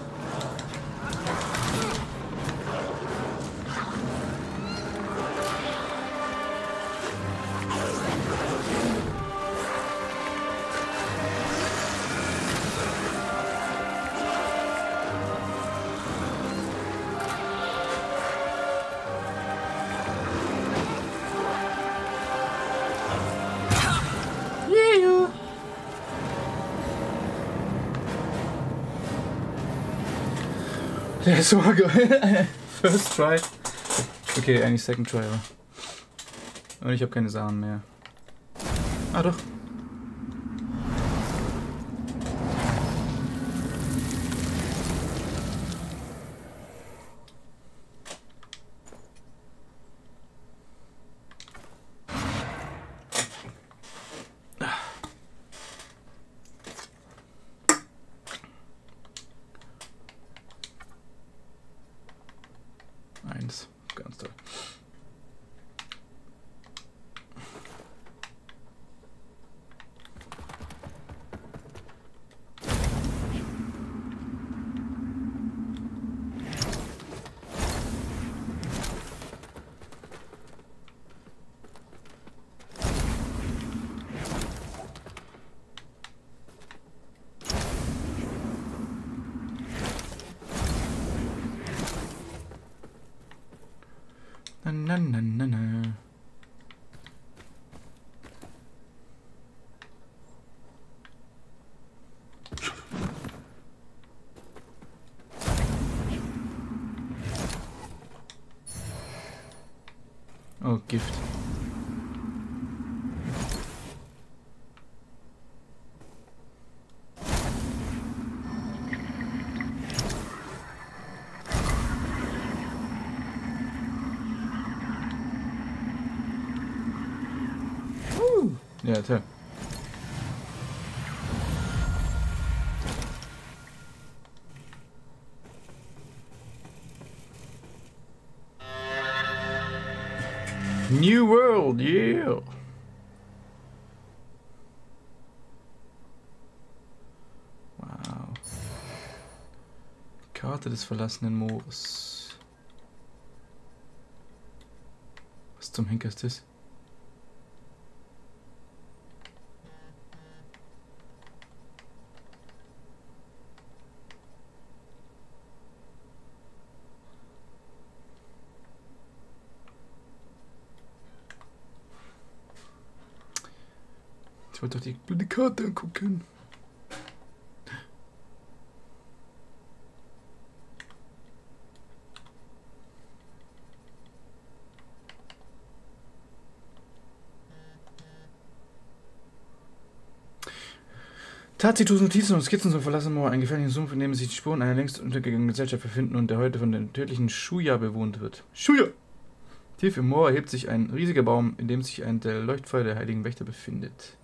Der ist so geil. First try. Okay, eigentlich second try, aber. Und ich habe keine Samen mehr. Ah doch. Eins. Ganz toll. Na, na, na, na, na. Oh, Gift. Ja, toll. New World, yeah. Wow. Karte des verlassenen Moores. Was zum Henker ist das? Ich wollte doch die blöde Karte angucken. Tacitus Notizen und Skizzen zum verlassenen Moor, einen gefährlichen Sumpf, in dem sich die Spuren einer längst untergegangenen Gesellschaft befinden und der heute von den tödlichen Shuya bewohnt wird. Shuya! Tief im Moor erhebt sich ein riesiger Baum, in dem sich ein der Leuchtfeuer der heiligen Wächter befindet.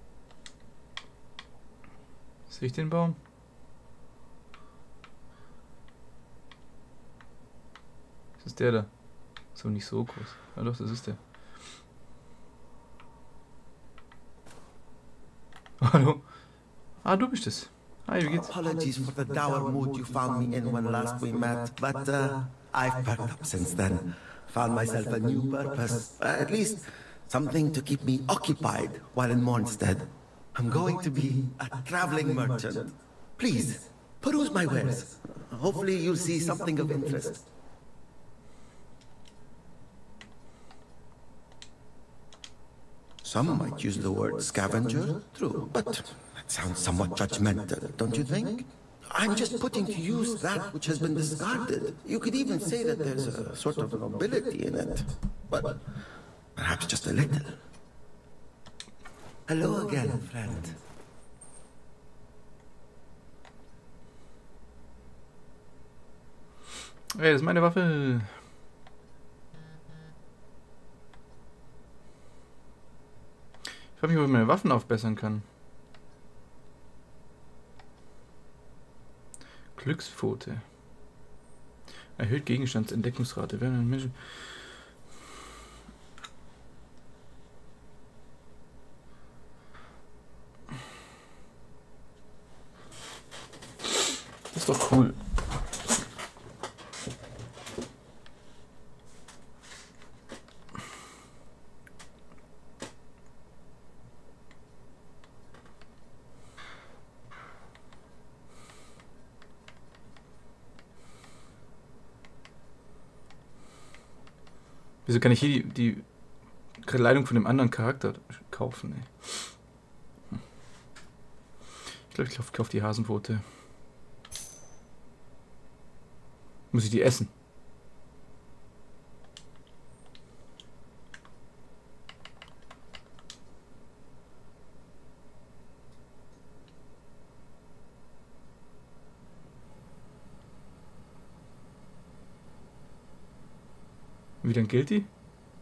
Sehe ich den Baum? Das ist der da. So, nicht so groß. Ja doch, das ist der. Hallo? Ah, du bist es. Hi, wie geht's? Apologies for the dour mood you found me in when last we met, but I've perked up since then. Found myself a new purpose, at least something to keep me occupied while in Mornstead. I'm going to be a traveling merchant. Please, peruse my wares. Hopefully you'll see something of interest. Some might use the word scavenger, true, but that sounds somewhat judgmental, don't you think? I'm just putting to use that which has been discarded. You could even say that there's a sort of nobility in it, but perhaps just a little. Hello again, friend. Hey, das ist meine Waffe. Ich frage mich, ob ich meine Waffen aufbessern kann. Glückspfote. Erhöht Gegenstandsentdeckungsrate. Während ein Mensch. Das ist doch cool. Wieso kann ich hier die Kleidung von dem anderen Charakter kaufen? Ey? Ich glaube, ich kaufe die Hasenpfote. Muss ich die essen? Wie dann gilt die?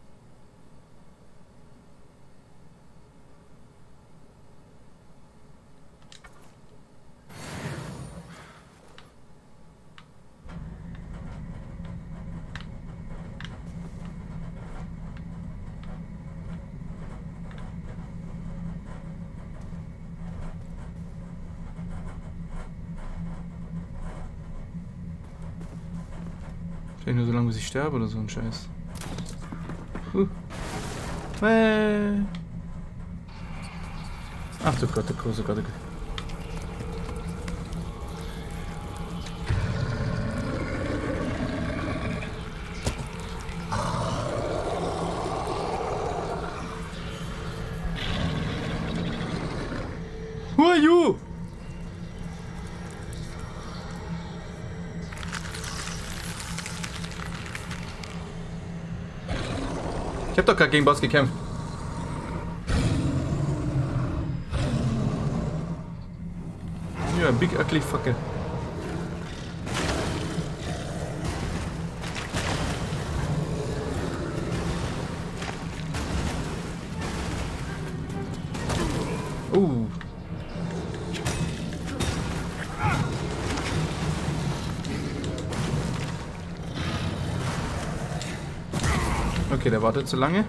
Vielleicht nur so lange, bis ich sterbe oder so ein Scheiß. Ach du Gott, der große Gott. Who are you? Ich hab doch gerade gegen Boss gekämpft. Ja, big ugly fucker. Okay, der wartet zu lange.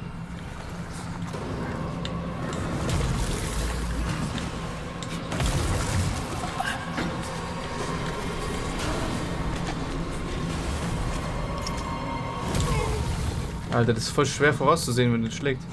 Alter, das ist voll schwer vorauszusehen, wenn das schlägt.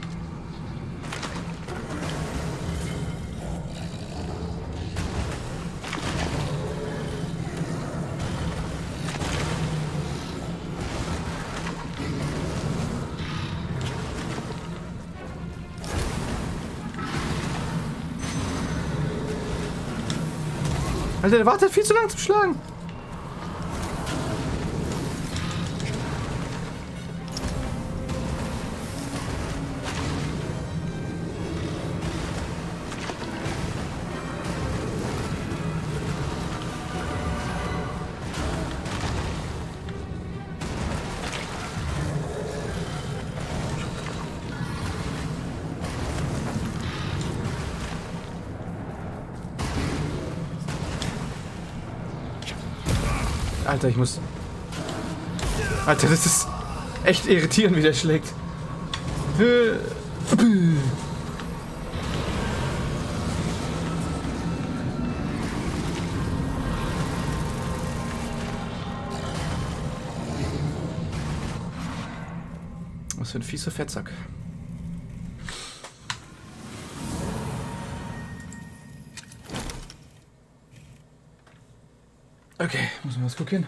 Alter, der wartet viel zu lang zum Schlagen. Alter, ich muss... Alter, das ist echt irritierend, wie der schlägt. Was für ein fieser Fettsack. Okay, muss man was gucken.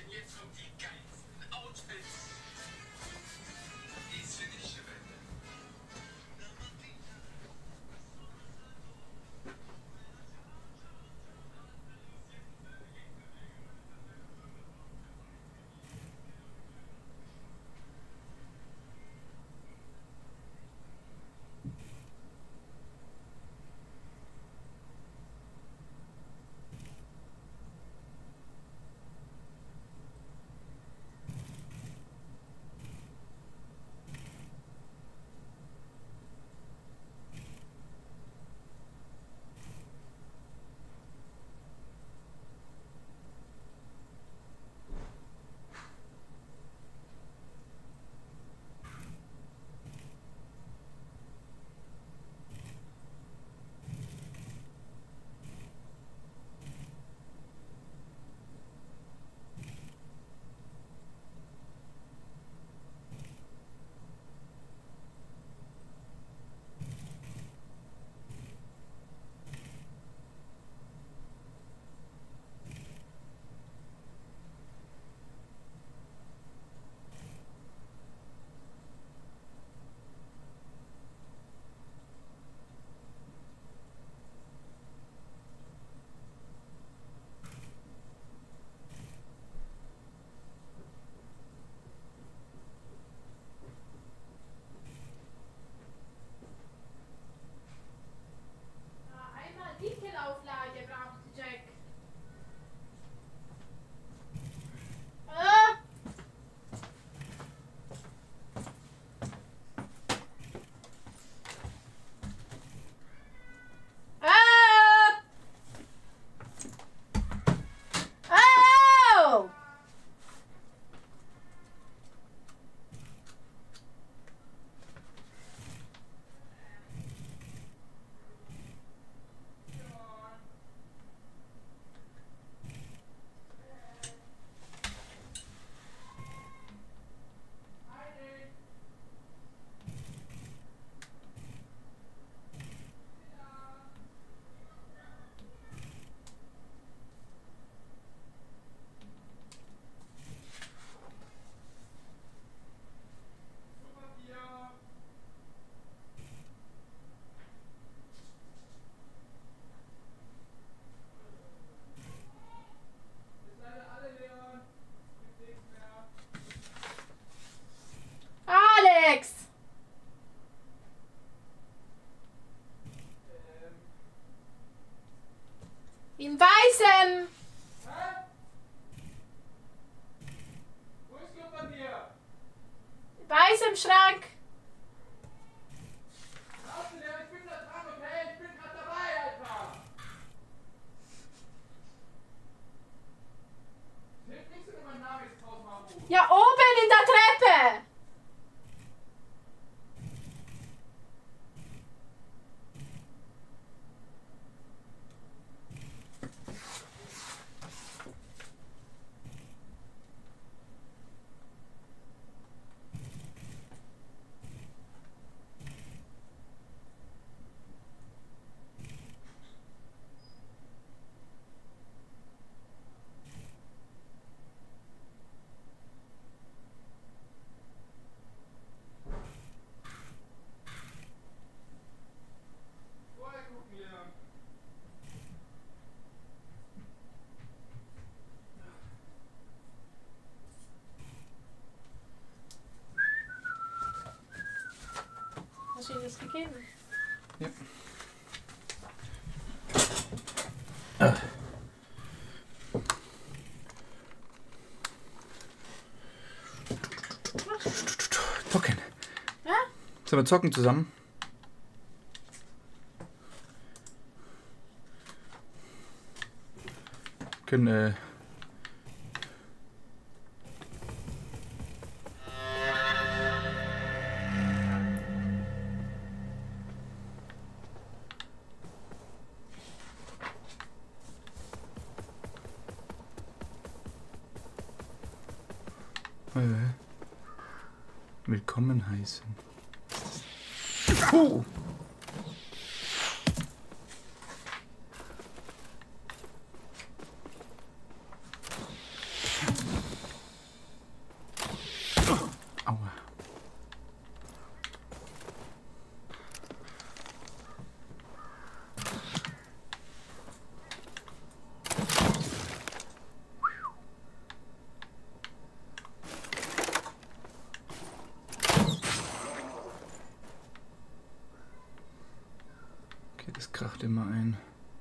Im Weißen! Wo ist Klopapier? Weiß im Schrank! Ich bin da dran, okay? Ich bin gerade dabei, Alter! Es hilft nichts, wenn du meinen Namen jetzt drauf machen musst. Ja, oben in der Treppe! Hast du ihm das gegeben? Ja. Zocken. Ja? Sollen wir zocken zusammen? Können, willkommen heißen. macht immer ein.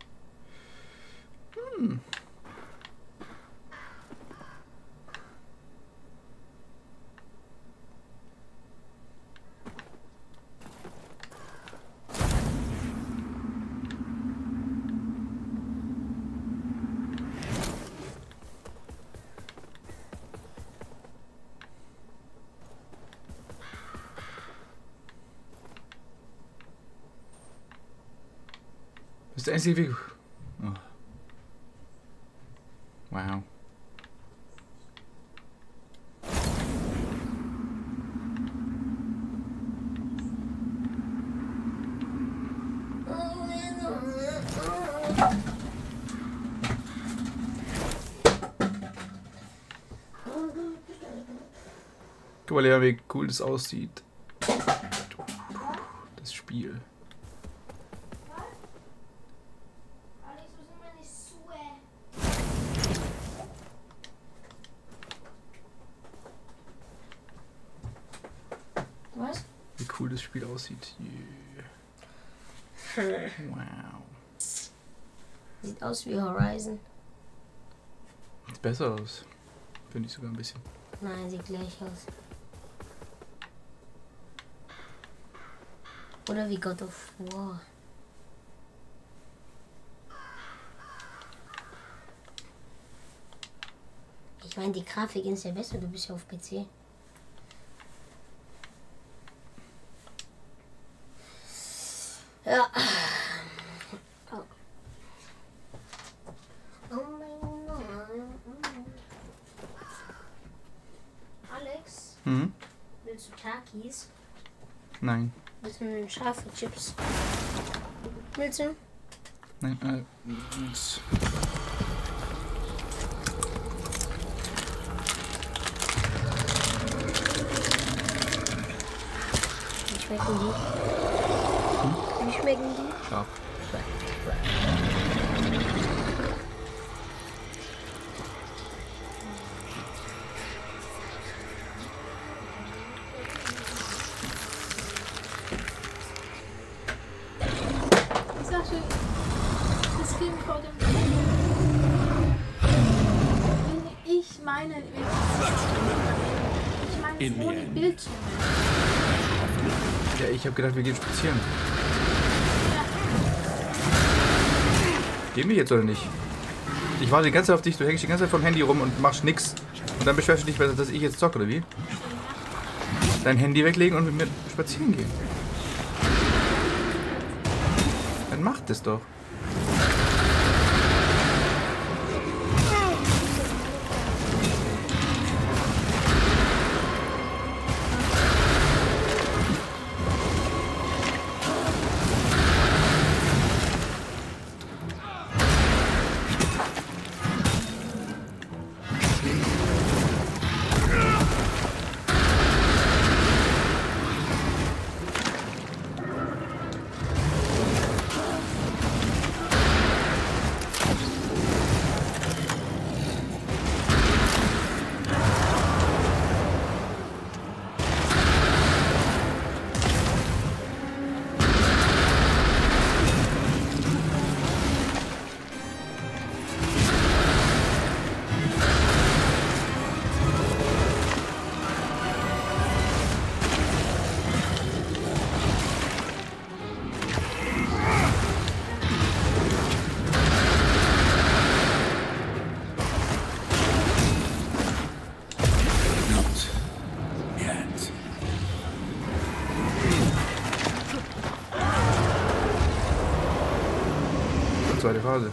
Das ist der einzige Weg. Oh. Wow. Guck mal, Lea, wie cool das aussieht. Das Spiel. Was? Wie cool das Spiel aussieht. Yeah. Wow. Sieht aus wie Horizon. Sieht besser aus. Finde ich sogar ein bisschen. Nein, sieht gleich aus. Oder wie God of War. Ich meine, die Grafik ist ja besser, du bist ja auf PC. Ja. Oh. Oh mein Gott. Alex, willst du Takis? Nein. Willst du scharfe Chips? Willst du? Nein, nix. Wie schmecken die? Wie schmecken die? Scharf. Ich sagte, das Film vor dem Ich meine ohne Bildschirm. Ja, ich habe gedacht, wir gehen spazieren. Ja. Gehen wir jetzt oder nicht? Ich warte die ganze Zeit auf dich, du hängst die ganze Zeit vom Handy rum und machst nix. Und dann beschwerst du dich, dass ich jetzt zocke, oder wie? Dein Handy weglegen und mit mir spazieren gehen. Dann mach das doch. Zweite Phase.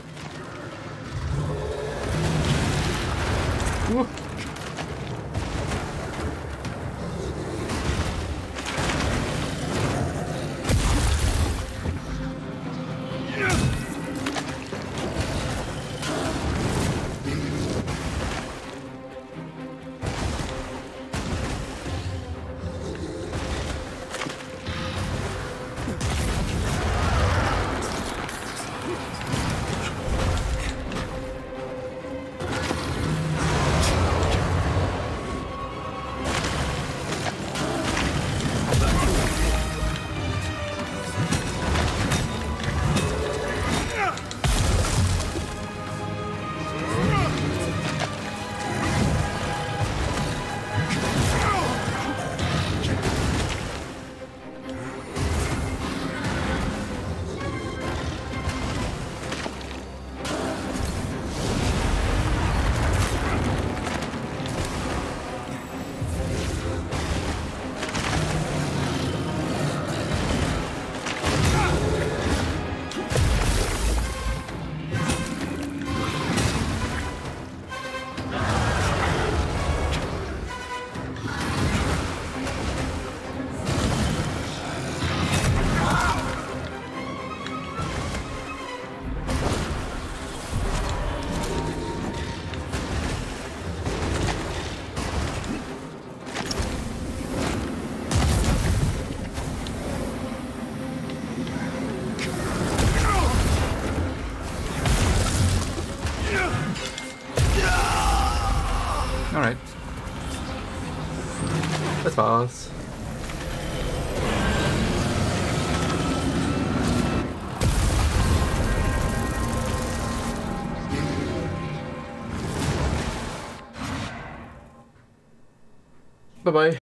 Spaß. Bye bye.